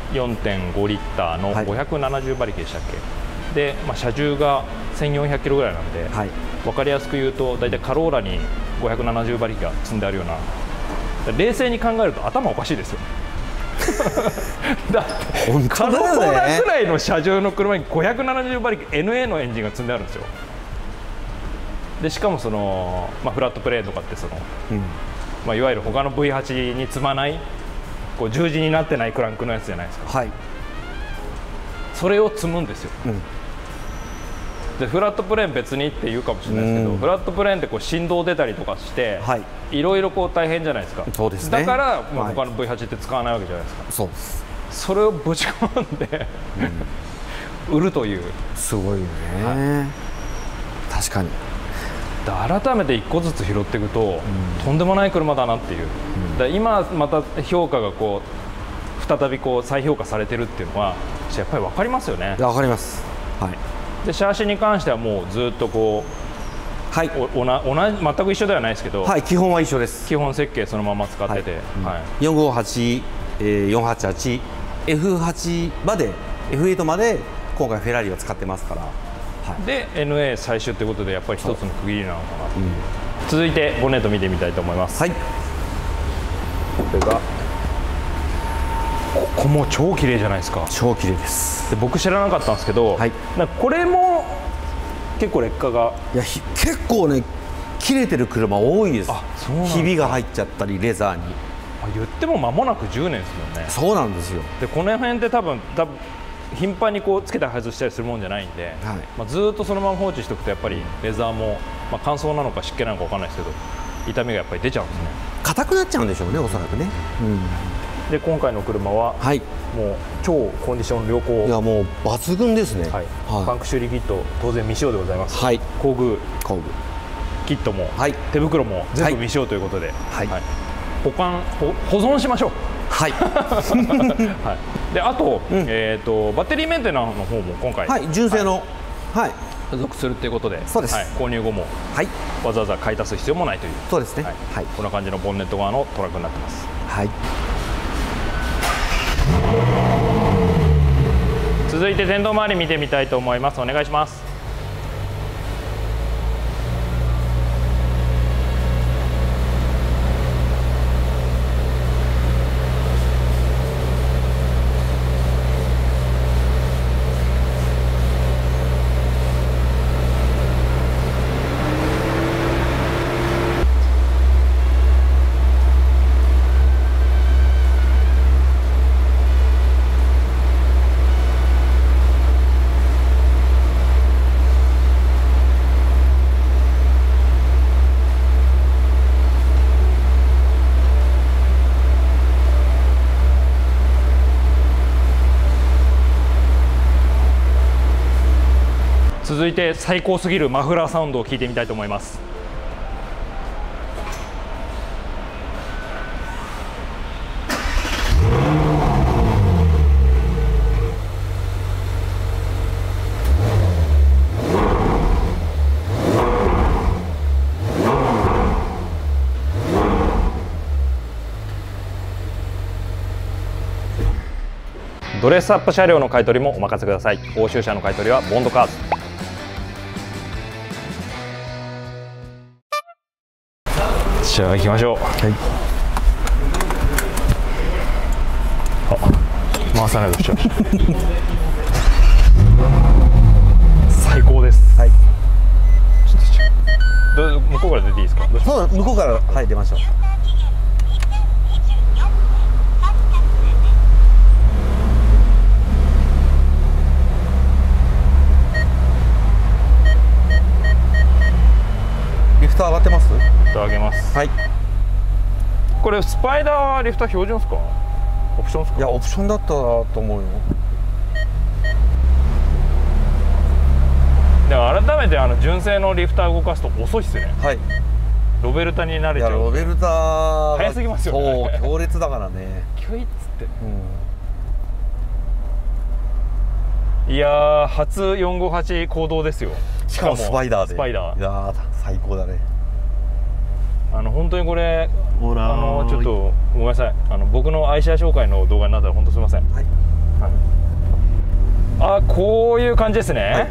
よんてんごリッターのごひゃくななじゅう馬力でしたっけ、はい、で、まあ、車重がせんよんひゃくキロぐらいなんで、はい、分かりやすく言うと大体カローラにごひゃくななじゅう馬力が積んであるような、冷静に考えると頭おかしいですよだってカローラぐらいの車重の車にごひゃくななじゅう馬力 エヌエー のエンジンが積んであるんですよ。でしかもその、まあ、フラットプレーンとかってその、うん、まあ、いわゆる他の ブイはち に積まないこう十字になってないクランクのやつじゃないですか、はい、それを積むんですよ、うん、でフラットプレーン別にって言うかもしれないですけど、うん、フラットプレーンってこう振動出たりとかして、はい、いろいろこう大変じゃないですか。そうですね。だから、まあ、他の ブイはち って使わないわけじゃないですか、はい、そうです。それをぶち込んで、うん、売るというすごいね、はい、確かに改めていっこずつ拾っていくと、うん、とんでもない車だなっていう、うん、だ今また評価がこう再びこう再評価されてるっていうのはやっぱり分かりますよね。分かります、はい、でシャーシに関してはもうずっとこう、はい、おおな同じ全く一緒ではないですけど、はい、基本は一緒です。基本設計そのまま使ってて、はい、はい、よんごはち、えー、よんはちはち、エフはち まで エフエイト まで今回フェラーリは使ってますから、はい、で エヌエー 最終ということでやっぱり一つの区切りなのかなと、うん、続いてボンネット見てみたいと思います。はい、これがここも超綺麗じゃないですか。超綺麗です。で僕知らなかったんですけど、はい、なんかこれも結構劣化がいや結構ね切れてる車多いです。あ、そうなんですか。ひびが入っちゃったりレザーに。言っても間もなくじゅうねんですもんね。そうなんですよ。でこの辺って多分多分頻繁にこうつけたり外したりするもんじゃないんで、はい、まあずっとそのまま放置しておくとやっぱりレザーも、まあ、乾燥なのか湿気なのか分からないですけど痛みがやっぱり出ちゃうんですね。硬くなっちゃうんでしょうね、おそらくね、うん、で今回の車は、はい、もう超コンディション良好。いやもう抜群ですね、はいはい、パンク修理キット当然未使用でございます、はい、工具工具キットも、はい、手袋も全部未使用ということで、はいはい、保管保存しましょう。はい、はい、であと、うん、えーとバッテリーメンテナンスの方も今回、はい、純正の、はい、付属するということで、そうです、はい、購入後も、はい、わざわざ買い足す必要もないという、そうですね、はいはい、こんな感じのボンネット側のトラックになってます。はい、続いて電動周り見てみたいと思います。お願いします。 続いて最高すぎるマフラーサウンドを聞いてみたいと思います。ドレスアップ車両の買い取りもお任せください。欧州車の買い取りはボンドカーズ。じゃあ行きましょう。はい。あ、回さないとしちゃう。最高です。はい。ちょっとちょど向こうから出ていいですか。 そう向こうからはい出ましょう。リフト上がってます？ リフト上げます。はい。これスパイダーはリフト標準ですか？オプションですか？ いやオプションだったと思うよ。 でも改めてあの純正のリフター動かすと遅いっすね。はい。ロベルタに慣れちゃう。いやロベルタ早すぎますよね。そう強烈だからね。キュイッつって。うん、いやー初よんごはち公道ですよ。 しかもスパイダーで。 スパイダー。 いやー最高だね。 あの本当にこれあのちょっとごめんなさい。あの僕の愛車紹介の動画になったら本当すみません。はい。はい、あこういう感じですね。はい、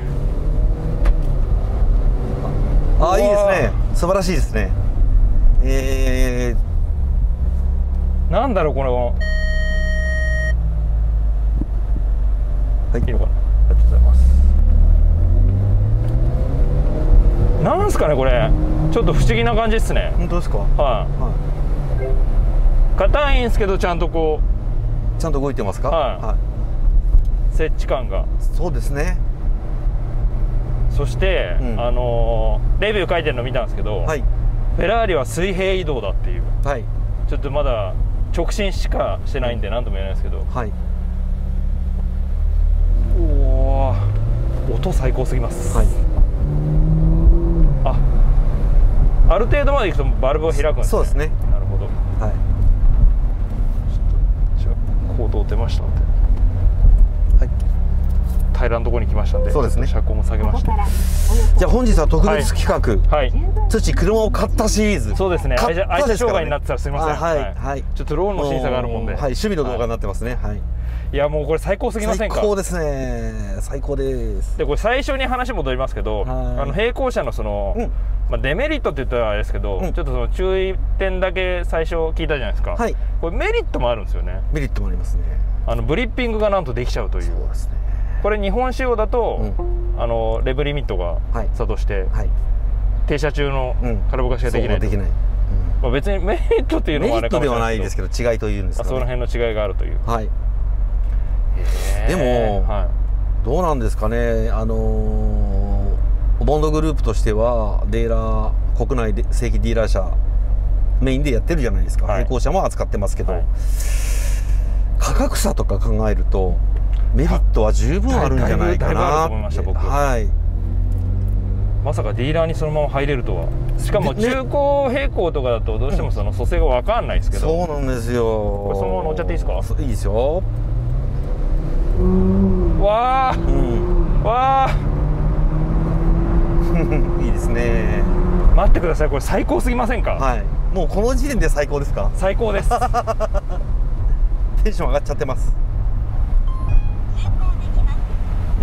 ああいいですね。素晴らしいですね。えー、なんだろうこの。はい。いいのかな。ありがとうございます。なんすかねこれちょっと不思議な感じですね。 本当ですか？はい、はい、 硬いんですけどちゃんとこうちゃんと動いてますか？はい、はい、接地感がそうですね。 そして、うん、あのー、レビュー書いてるの見たんですけど、はい、フェラーリは水平移動だっていう、はい、ちょっとまだ直進しかしてないんで何とも言えないですけど、はい、おー音最高すぎます。はい、あある程度までいくとバルブを開くんですね。 そうですね。 なるほど。はい。ちょっとじゃあコードを出ましたので、はい、平らなところに来ましたんで、そうですね。車高も下げまして。 じゃあ本日は特別企画、はい、土車を買ったシリーズ。 そうですね。愛車愛車障害になってたらすみません。はいはい。ちょっとローンの審査があるもんで、はい、 趣味の動画になってますね。はい。 いやもうこれ最高すぎませんか？ 最高ですね。最高です。 でこれ最初に話戻りますけど、あの並行車のその、うん、まあデメリットって言ったらあれですけど、うん、ちょっとその注意点だけ最初聞いたじゃないですか。はい。これメリットもあるんですよね。 メリットもありますね。 あのブリッピングがなんとできちゃうという。そうですね。これ日本仕様だと、うん、あのレブリミットが作動して、はい、停車中の空ぼかしができない。できない。まあ別にメリットっていうのはあれかもしれないですけど、 メリットではないですけど違いというんですかね。 その辺の違いがあるという。はい。 でも、はい、どうなんですかね、あのー、ボンドグループとしてはデーラー国内で正規ディーラー車メインでやってるじゃないですか、はい、並行車も扱ってますけど、はい、価格差とか考えるとメリットは十分あるんじゃないかなって。はい、 まさかディーラーにそのまま入れるとは。しかも中古並行とかだとどうしてもその蘇生が分かんないですけど、 そうなんですよ。 これそのまま乗っちゃっていいですか？ いいですよ。 わあ、うん、わあいいですね。 待ってください、これ最高すぎませんか？はい、 もうこの時点で最高ですか？ 最高です。 テンション上がっちゃってます。うん。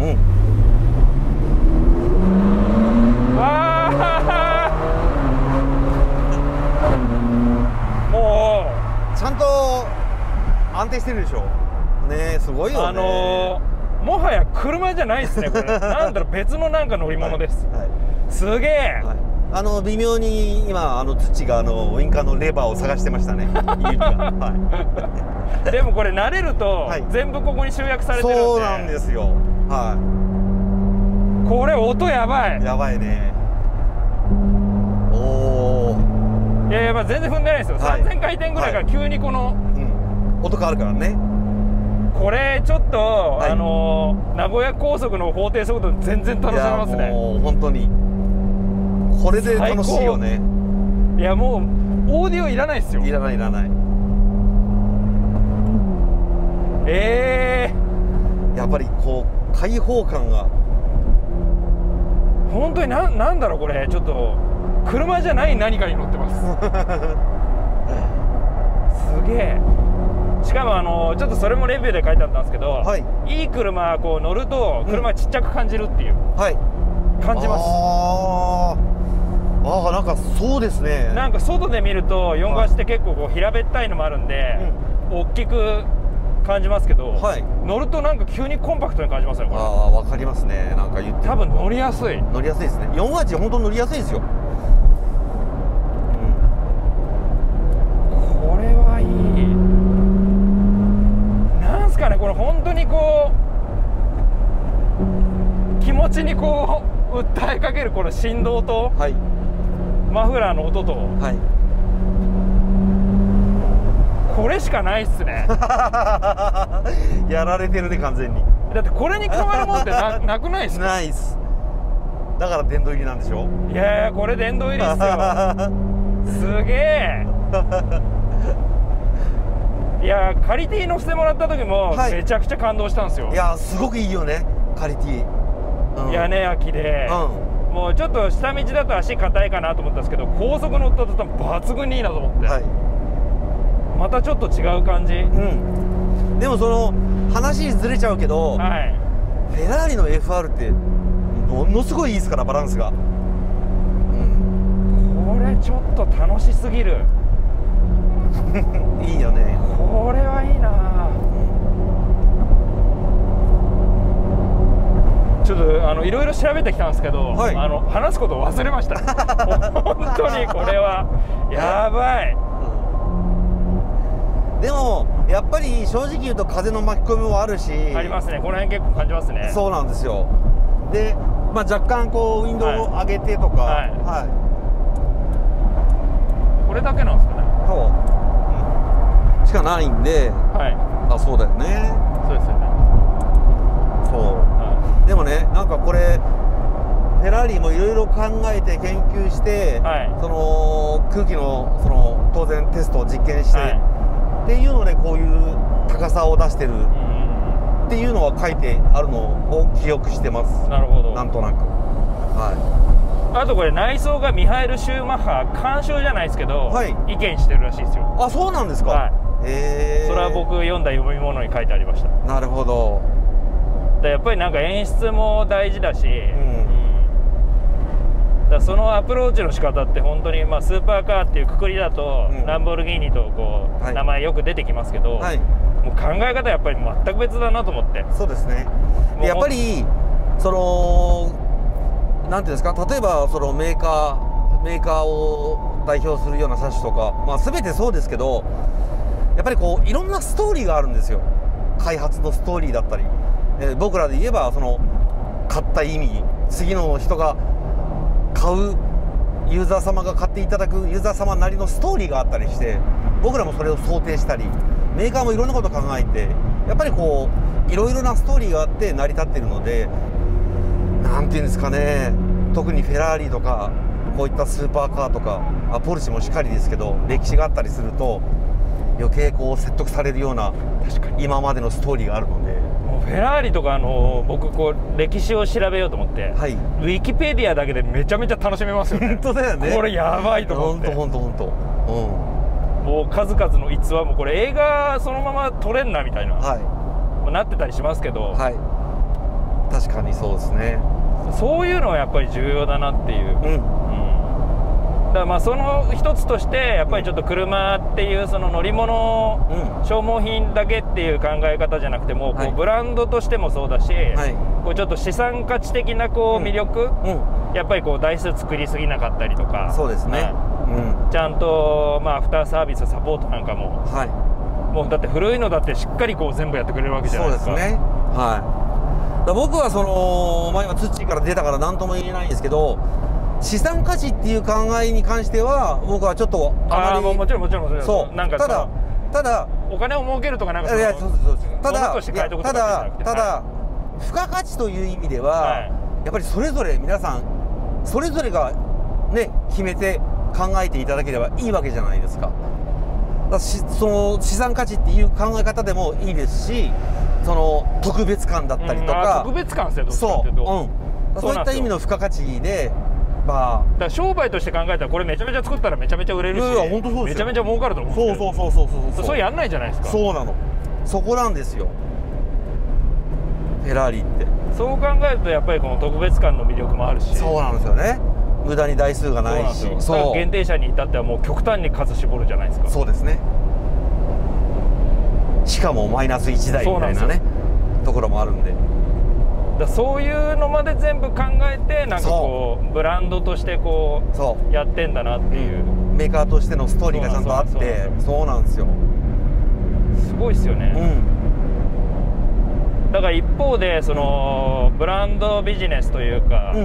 わあもうちゃんと安定してるでしょね。すごいよね。あのー、もはや車じゃないですねこれ。なんだろう、別のなんか乗り物です。はいはい、すげえ、はい、 あの微妙に今あの土があのウインカーのレバーを探してましたね。指が、 はい、でもこれ慣れると、はい、全部ここに集約されてるんで。 そうなんですよ。はい。 これ音やばい。 やばいね。おお。 いやいや、まあ全然踏んでないですよ。はい、さんぜん回転ぐらいから急にこの、はい、うん、 音変わるからね。 これちょっと、はい、あの名古屋高速の法定速度全然楽しめますね。 もう本当にこれで楽しいよね。 いやもうオーディオいらないですよ。 いらないいらない。 ええー、やっぱりこう開放感が本当にな、なんだろうこれちょっと車じゃない何かに乗ってますすげえ。しかもあのちょっとそれもレビューで書いてあったんですけど、はい、いい車こう乗ると車がちっちゃく感じるっていう、うん、はい、感じます。 ああ、なんかそうですね。 なんか外で見るとよんがしって結構こう平べったいのもあるんで、うん、大きく感じますけど、はい、乗るとなんか急にコンパクトに感じますよこれ。 ああ、わかりますね。なんか言ってる。 多分乗りやすい。 乗りやすいですね。よんはち本当乗りやすいですよ。 これはいい。なんすかねこれ本当にこう気持ちにこう訴えかけるこの振動と、はい、マフラーの音と、はい、これしかないっすねやられてるね完全に。 だってこれに変わるもんって な, なくないっすか。 ないっす。だから殿堂入りなんでしょ。 いやいやこれ殿堂入りっすよすげえいやカリティ乗せてもらった時もめちゃくちゃ感動したんですよ。はい、 いやすごくいいよねカリティ、 うん、屋根開きで、うん、もうちょっと下道だと足硬いかなと思ったんですけど高速乗った途端抜群にいいなと思って、はい、またちょっと違う感じ、うん、 でもその話ずれちゃうけど、はい、フェラーリの エフアール ってものすごいいいですからバランスが、うん、 これちょっと楽しすぎるいいよね。 これはいいな。ちょっとあのいろいろ調べてきたんですけど、はい、あの話すことを忘れました本当にこれはやばい、 うん、でもやっぱり正直言うと風の巻き込みもあるしありますね。この辺結構感じますね。 そうなんですよ。で、まあ、若干こうウィンドウを上げてとか、はいはいはい、 これだけなんですかね。そう、 うん、しかないんで、はい、あ、そうだよね。 そうですよね。 そう、はい、でもね、なんかこれフェラーリもいろいろ考えて研究して、はい、その空気のその当然テストを実験して、はい、っていうのでこういう高さを出してるっていうのは書いてあるのを記憶してます。 なるほど。 なんとなく。はい。 あとこれ内装がミハエル・シューマッハ監修じゃないですけど、はい、意見してるらしいですよ。 あ、そうなんですか。はい、 へえ。それは僕読んだ読み物に書いてありました。 なるほど。 でやっぱりなんか演出も大事だし、うん、だそのアプローチの仕方って本当にまあスーパーカーっていうくくりだと、うん、ランボルギーニとこう、はい、名前よく出てきますけど、はい、もう考え方やっぱり全く別だなと思って。 そうですね。やっぱりそのなんていうんですか、例えばそのメーカーメーカーを代表するような車種とか、まあ、全てそうですけど、やっぱりこういろんなストーリーがあるんですよ。開発のストーリーだったり、えー、僕らで言えばその買った意味、次の人が買うユーザー様が買っていただくユーザー様なりのストーリーがあったりして、僕らもそれを想定したり、メーカーもいろんなことを考えて、やっぱりこういろいろなストーリーがあって成り立っているので、なんていうんですかね、特にフェラーリとかこういったスーパーカーとか、あポルシェもしっかりですけど、歴史があったりすると余計こう説得されるような、確かに今までのストーリーがあるので。 フェラーリとかあの僕こう歴史を調べようと思って、はい、ウィキペディアだけでめちゃめちゃ楽しめますよね。 本当だよね。 これやばいと思って。 本当本当本当。 うん。もう数々の逸話もこれ映画そのまま撮れんなみたいな、はい、なってたりしますけど、はい、 確かにそうですね。 そういうのはやっぱり重要だなっていう。うん。うんだからまあその一つとしてやっぱりちょっと車っていうその乗り物、うん、消耗品だけっていう考え方じゃなくても、こうブランドとしてもそうだし、はい、こうちょっと資産価値的なこう魅力、うんうん、やっぱりこう台数作りすぎなかったりとか、 そうですね、はいうん、ちゃんとまあアフターサービスサポートなんかも、はい、もうだって古いのだってしっかりこう全部やってくれるわけじゃないですか。 そうですね、はい、だ僕はその、まあ、今ツッチーから出たから何とも言えないんですけど、資産価値っていう考えに関しては僕はちょっとあまり、 あもちろんもちろんもちろん、 そうなんかただただお金を儲けるとかなんか、 いやそうですそうですただ物として買いとくとたかじゃなくて、 だただ付加価値という意味では、 はい、 やっぱりそれぞれ皆さんそれぞれがね決めて考えていただければいいわけじゃないですか。だしその資産価値っていう考え方でもいいですし、その特別感だったりとか、 うん、特別感ですよ、どっちかそう、 っていうと、 うん、そういった意味の付加価値で、まあ、 だから商売として考えたらこれめちゃめちゃ作ったらめちゃめちゃ売れるし、 いやいや本当そうですよ、 めちゃめちゃ儲かると思うんですそうそうそうそうそうそう、それやんないじゃないですか。 そうなの、そこなんですよ、フェラーリって。 そう考えるとやっぱりこの特別感の魅力もあるし、 そうなんですよね、無駄に台数がないし、 そう、限定車に至ってはもう極端に数絞るじゃないですか。 そうですね、しかもマイナスいちだいみたいなねところもあるんで、 だそういうのまで全部考えてなんかこうブランドとしてこうやってんだなっていう、 うん、メーカーとしてのストーリーがちゃんとあって、そうなんですよ、 すごいですよね、うん、だから一方でその、うん、ブランドビジネスというか、うん、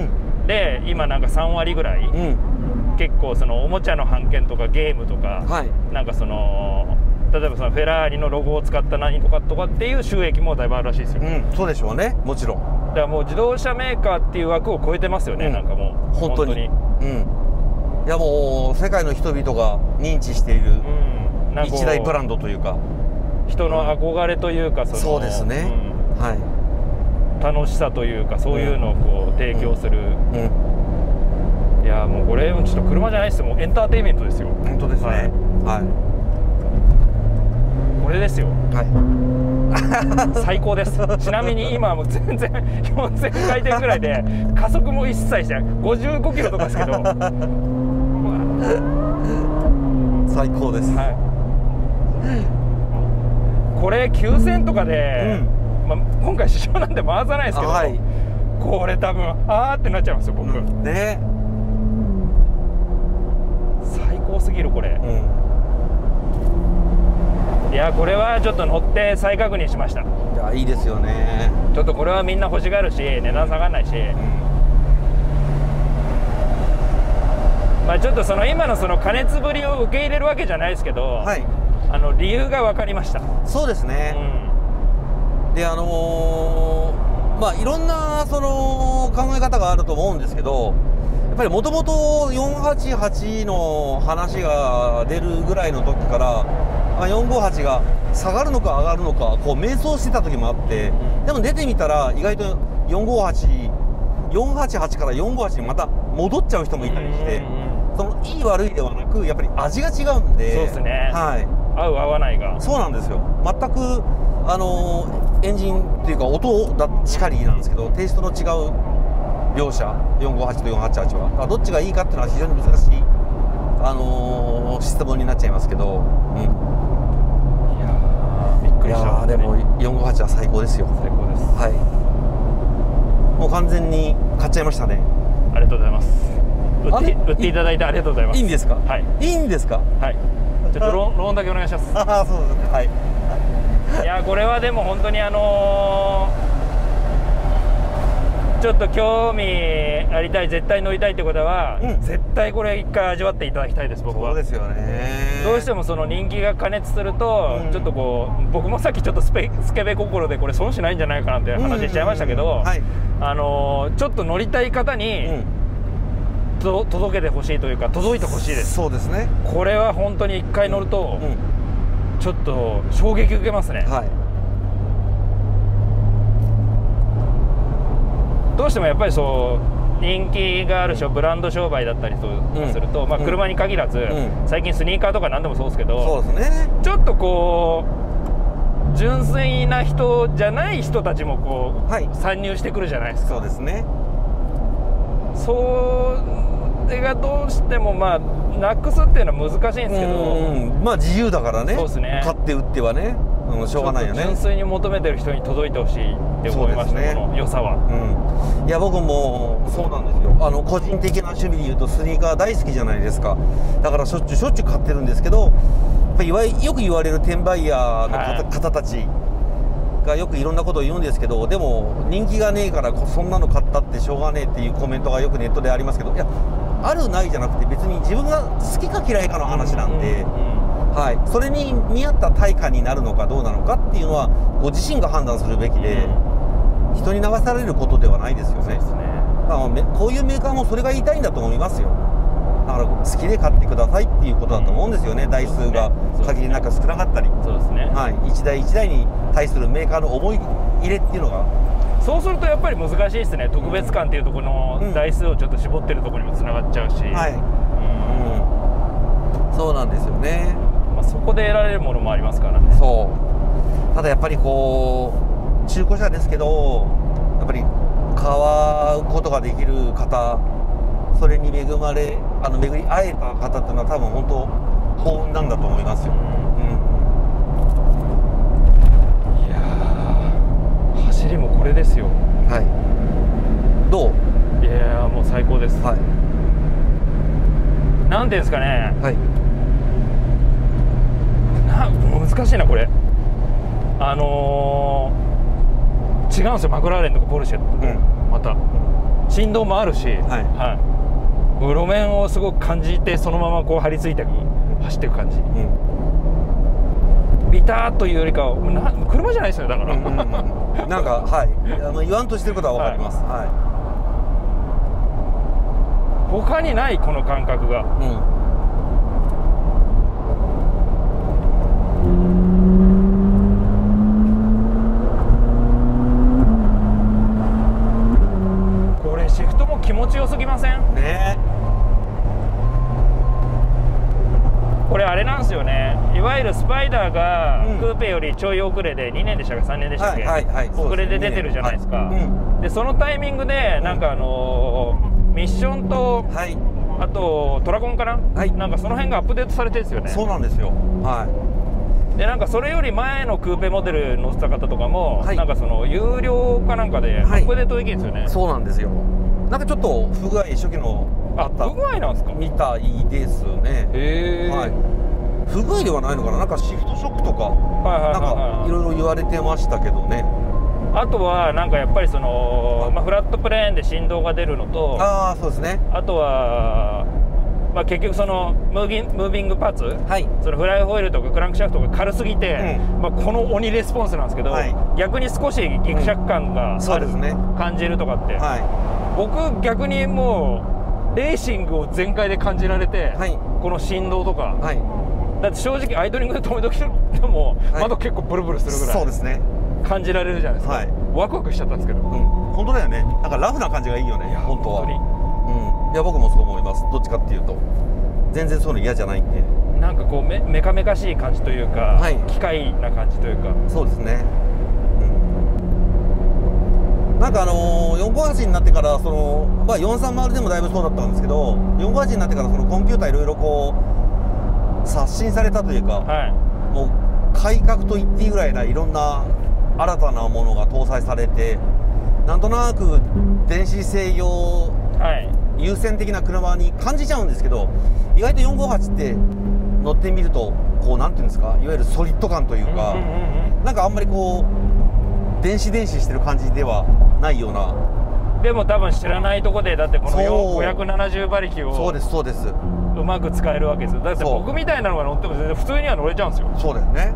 で今なんかさんわりぐらい、うん、結構そのおもちゃの版権とかゲームとか、はい、なんかその例えばそのフェラーリのロゴを使った何とかとかっていう収益もだいぶあるらしいですよ、うん、 そうでしょうね、もちろん。 だからもう自動車メーカーっていう枠を超えてますよね、うん、なんかもう本当に、うん、いやもう世界の人々が認知している一大ブランドというか、 人の憧れというか、そのそうですね、うん、はい、 楽しさというかそういうのをこう提供する、うんうん、いやもうこれちょっと車じゃないですよ、もうエンターテインメントですよ。 本当ですね、はい、はい、 これですよ、はい、最高です。ちなみに今はもう全然よんせん回転ぐらいで加速も一切してごじゅうごキロとかですけど最高です、はい、 これきゅうせんとかで、うん、まあ、今回試乗なんで回さないですけど、はい、これ多分あーってなっちゃいますよ僕、うん、ね、最高すぎるこれ、うん、いやこれはちょっと乗って再確認しました。 いやいいですよね。 ちょっとこれはみんな欲しがるし値段下がらないし、うん、まあちょっとその今のその加熱ぶりを受け入れるわけじゃないですけど、はい、あの理由が分かりました。 そうですね、うん、であのー、まあいろんなその考え方があると思うんですけど、やっぱりもともとよんはちはちの話が出るぐらいの時からよんごはちが下がるのか上がるのかこう迷走してた時もあって、でも出てみたら意外とよんごはち、よんはちはちからよんごはちにまた戻っちゃう人もいたりして、そのいい悪いではなくやっぱり味が違うんで、 そうですね、はい、合う合わないが、 そうなんですよ。全くあのエンジンっていうか音だしかりなんですけど、テイストの違う両者よんごはちとよんはちはちはどっちがいいかっていうのは非常に難しい、あのー、質問になっちゃいますけど、うん、いやでもよんごはちは最高ですよ。 最高です、 はい、もう完全に買っちゃいましたね。 ありがとうございます。売って、売っていただいてありがとうございます。 いいんですか。はい、いいんですか。 はい、ちょっとローン、ローンだけお願いします。 ああそうですね、はい、 いやこれはでも本当にあのー、ちょっと興味ありたい、絶対乗りたいってことは、うん、絶対これ一回味わっていただきたいです。僕は。 そうですよね。 どうしてもその人気が過熱すると、うん、ちょっとこう僕もさっきちょっとスペスケベ心でこれ損しないんじゃないかなって話しちゃいましたけど、あのー、ちょっと乗りたい方に、うん、と届けてほしいというか届いてほしいです。 そうですね。 これは本当に一回乗ると、うんうん、ちょっと衝撃受けますね。はい、どうしてもやっぱりそう人気があるブランド商売だったりとすると、うん、まあ車に限らず、うん、最近スニーカーとか何でもそうですけど、 そうですね、 ちょっとこう純粋な人じゃない人たちもこう、はい、参入してくるじゃないですか。 そうですね。 それがどうしてもまあなくすっていうのは難しいんですけど、 まあ自由だからね。 そうですね。 買って売ってはね、うん、しょうがないよね。 純粋に求めてる人に届いてほしいって思いました、ね、この良さは。 うん、いや僕もそうなんですよ。あの個人的な趣味で言うとスニーカー大好きじゃないですか。だからしょっちゅうしょっちゅう買ってるんですけど、やっぱりいわゆるよく言われる転売ヤーの方、はい、方たちがよくいろんなことを言うんですけど、でも人気がねえからそんなの買ったってしょうがねえっていうコメントがよくネットでありますけど、いやあるないじゃなくて別に自分が好きか嫌いかの話なんで、 はい、それに見合った対価になるのかどうなのかっていうのはご自身が判断するべきで、うん、人に流されることではないですよね。そうですね。だからこういうメーカーもそれが言いたいんだと思いますよ。だから好きで買ってくださいっていうことだと思うんですよね、うん、台数が限りなく少なかったり、そうですね、はい、一台一台に対するメーカーの思い入れっていうのが、 そうするとやっぱり難しいですね。特別感っていうところの台数をちょっと絞ってるところにもつながっちゃうし、はい、 うん、そうなんですよね。 まあそこで得られるものもありますからね。 そう、ただやっぱりこう中古車ですけど、やっぱり買うことができる方、それに恵まれあの巡り会えた方っていうのは多分本当幸運なんだと思いますよ。うん、 いやー、走りもこれですよ。 はい。どう？ いやー、もう最高です。はい。なんていうんですかね。はい。な難しいなこれ。あのー、違うんですよ、マクラーレンとかポルシェとか、うん、また振動もあるし、はい、はい、路面をすごく感じてそのままこう張り付いて走っていく感じ、うん、ビターというよりかはな車じゃないですよだから、うんうんうん、 なんかはいあの言わんとしてることは分かります、はいはい、他にないこの感覚が、うん、これシフトも気持ちよすぎませんね。これあれなんですよね、いわゆるスパイダーがクーペよりちょい遅れでにねんでしたっけさんねんでしたっけ、遅れで出てるじゃないですか。でそのタイミングでなんかあのー、ミッションと、はい、あとトラコンかな、はい、なんかその辺がアップデートされてるんですよね。 そうなんですよ。はい。 でなんかそれより前のクーペモデル乗せた方とかも、はい、なんかその有料かなんかでアップデートできるんですよね。はい、 そうなんですよ。なんかちょっと不具合初期のあった不具合なんですかみたいですね。へえ、はい、不具合ではないのかな、なんかシフトショックとかなんかいろいろ言われてましたけどね。 あとはなんかやっぱりその、まあ、フラットプレーンで振動が出るのと、 ああそうですね、 あとは、まあ、結局そのムービンムービングパーツ、はい、そのフライホイールとかクランクシャフトが軽すぎて、うん、まあ、この鬼レスポンスなんですけど、はい、逆に少しギクシャク感がある、うん、ね、感じるとかって、はい、僕逆にもうレーシングを全開で感じられて、はい、この振動とか、はい、だって正直アイドリングで止めときても、はい、窓結構ブルブルするぐらい、そうですね、感じられるじゃないですか、はい、ワクワクしちゃったんですけど、うん、 本当だよね、なんかラフな感じがいいよね、本当は。本当に、うん、いや僕もそう思います。どっちかっていうと全然そういうの嫌じゃないんで、 なんかこう メ, メカメカしい感じというか、はい、機械な感じというか、 そうですね、うん、なんかあのー、よんごはちになってからその、まあ、よんさんまるでもだいぶそうだったんですけど、よんごはちになってからそのコンピューターいろいろこう刷新されたというか、はい、もう改革と言っていいぐらいないろんな新たなものが搭載されて、なんとなく電子制御優先的な車に感じちゃうんですけど、意外とよんごはちって乗ってみるとこうなんていうんですか、いわゆるソリッド感というか、なんかあんまりこう電子電子してる感じではないような。 でも多分知らないとこでだってこのごひゃくななじゅう馬力をそうですそうですうまく使えるわけですよ。だって僕みたいなのが乗っても全然普通には乗れちゃうんですよ。 そうだよね、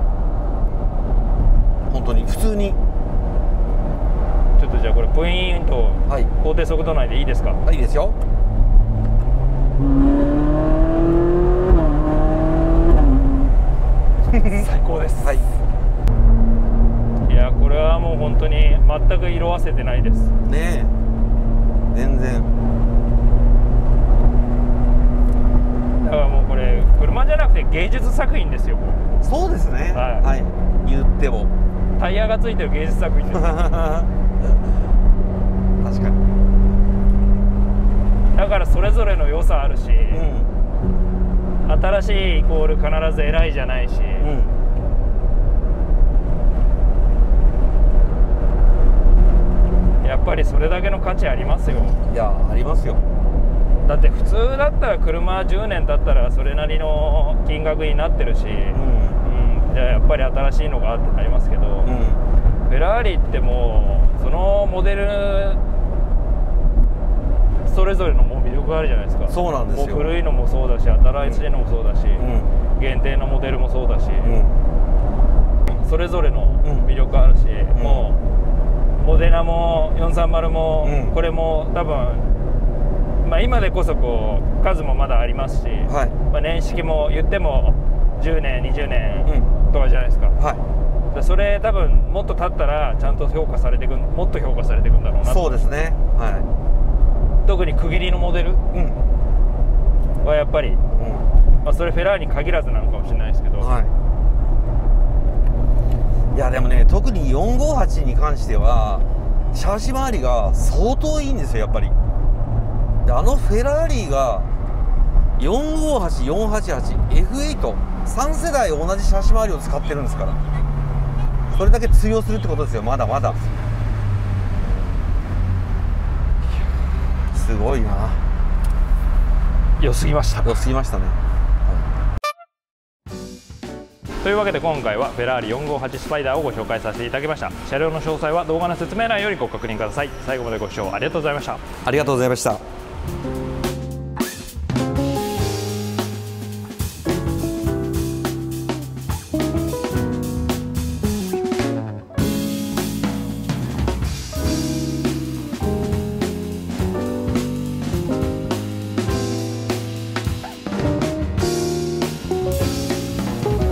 本当に普通に。 ちょっとじゃあこれポイーンと法定速度内でいいですか。 はい、いいですよ。 最高です。はい、いやこれはもう本当に全く色あせてないですね。え全然だからもうこれ車じゃなくて芸術作品ですよ。 そうですね、はい、はい、言ってもタイヤがついてる芸術作品です確かに。 だからそれぞれの良さあるし、うん、新しいイコール必ず偉いじゃないし、うん、やっぱりそれだけの価値ありますよ。 いやありますよ。 だって普通だったら車じゅうねん経ったらそれなりの金額になってるし、うんうん、じゃあやっぱり新しいのがあってなりますけど、うん、フェラーリってもうそのモデルそれぞれのもう魅力があるじゃないですか。 そうなんですよ。 もう古いのもそうだし新しいのもそうだし、うん、 限定のモデルもそうだし、うん、それぞれの魅力あるし、うん、もうモデナもよんさんまるも、うん、これも多分、まあ、今でこそこう数もまだありますし、はい、まあ、年式も言ってもじゅうねんにじゅうねんとかじゃないですか、はい、でそれ多分もっと経ったらちゃんと評価されていく、もっと評価されていくんだろうな。 そうですね、はい、 特に区切りのモデルはやっぱり、うん、まあ、それフェラーリに限らずなのかもしれないですけど、はい、 いやでもね、特によんごはちに関してはシャーシ周りが相当いいんですよ、やっぱり。であのフェラーリがよんごはち、よんはちはち、エフエイト、さん世代同じシャーシ周りを使ってるんですから、それだけ通用するってことですよ、まだまだ。すごいな。 良すぎました。 良すぎましたね。 というわけで今回はフェラーリよんごはちスパイダーをご紹介させていただきました。車両の詳細は動画の説明欄よりご確認ください。最後までご視聴ありがとうございました。 ありがとうございました。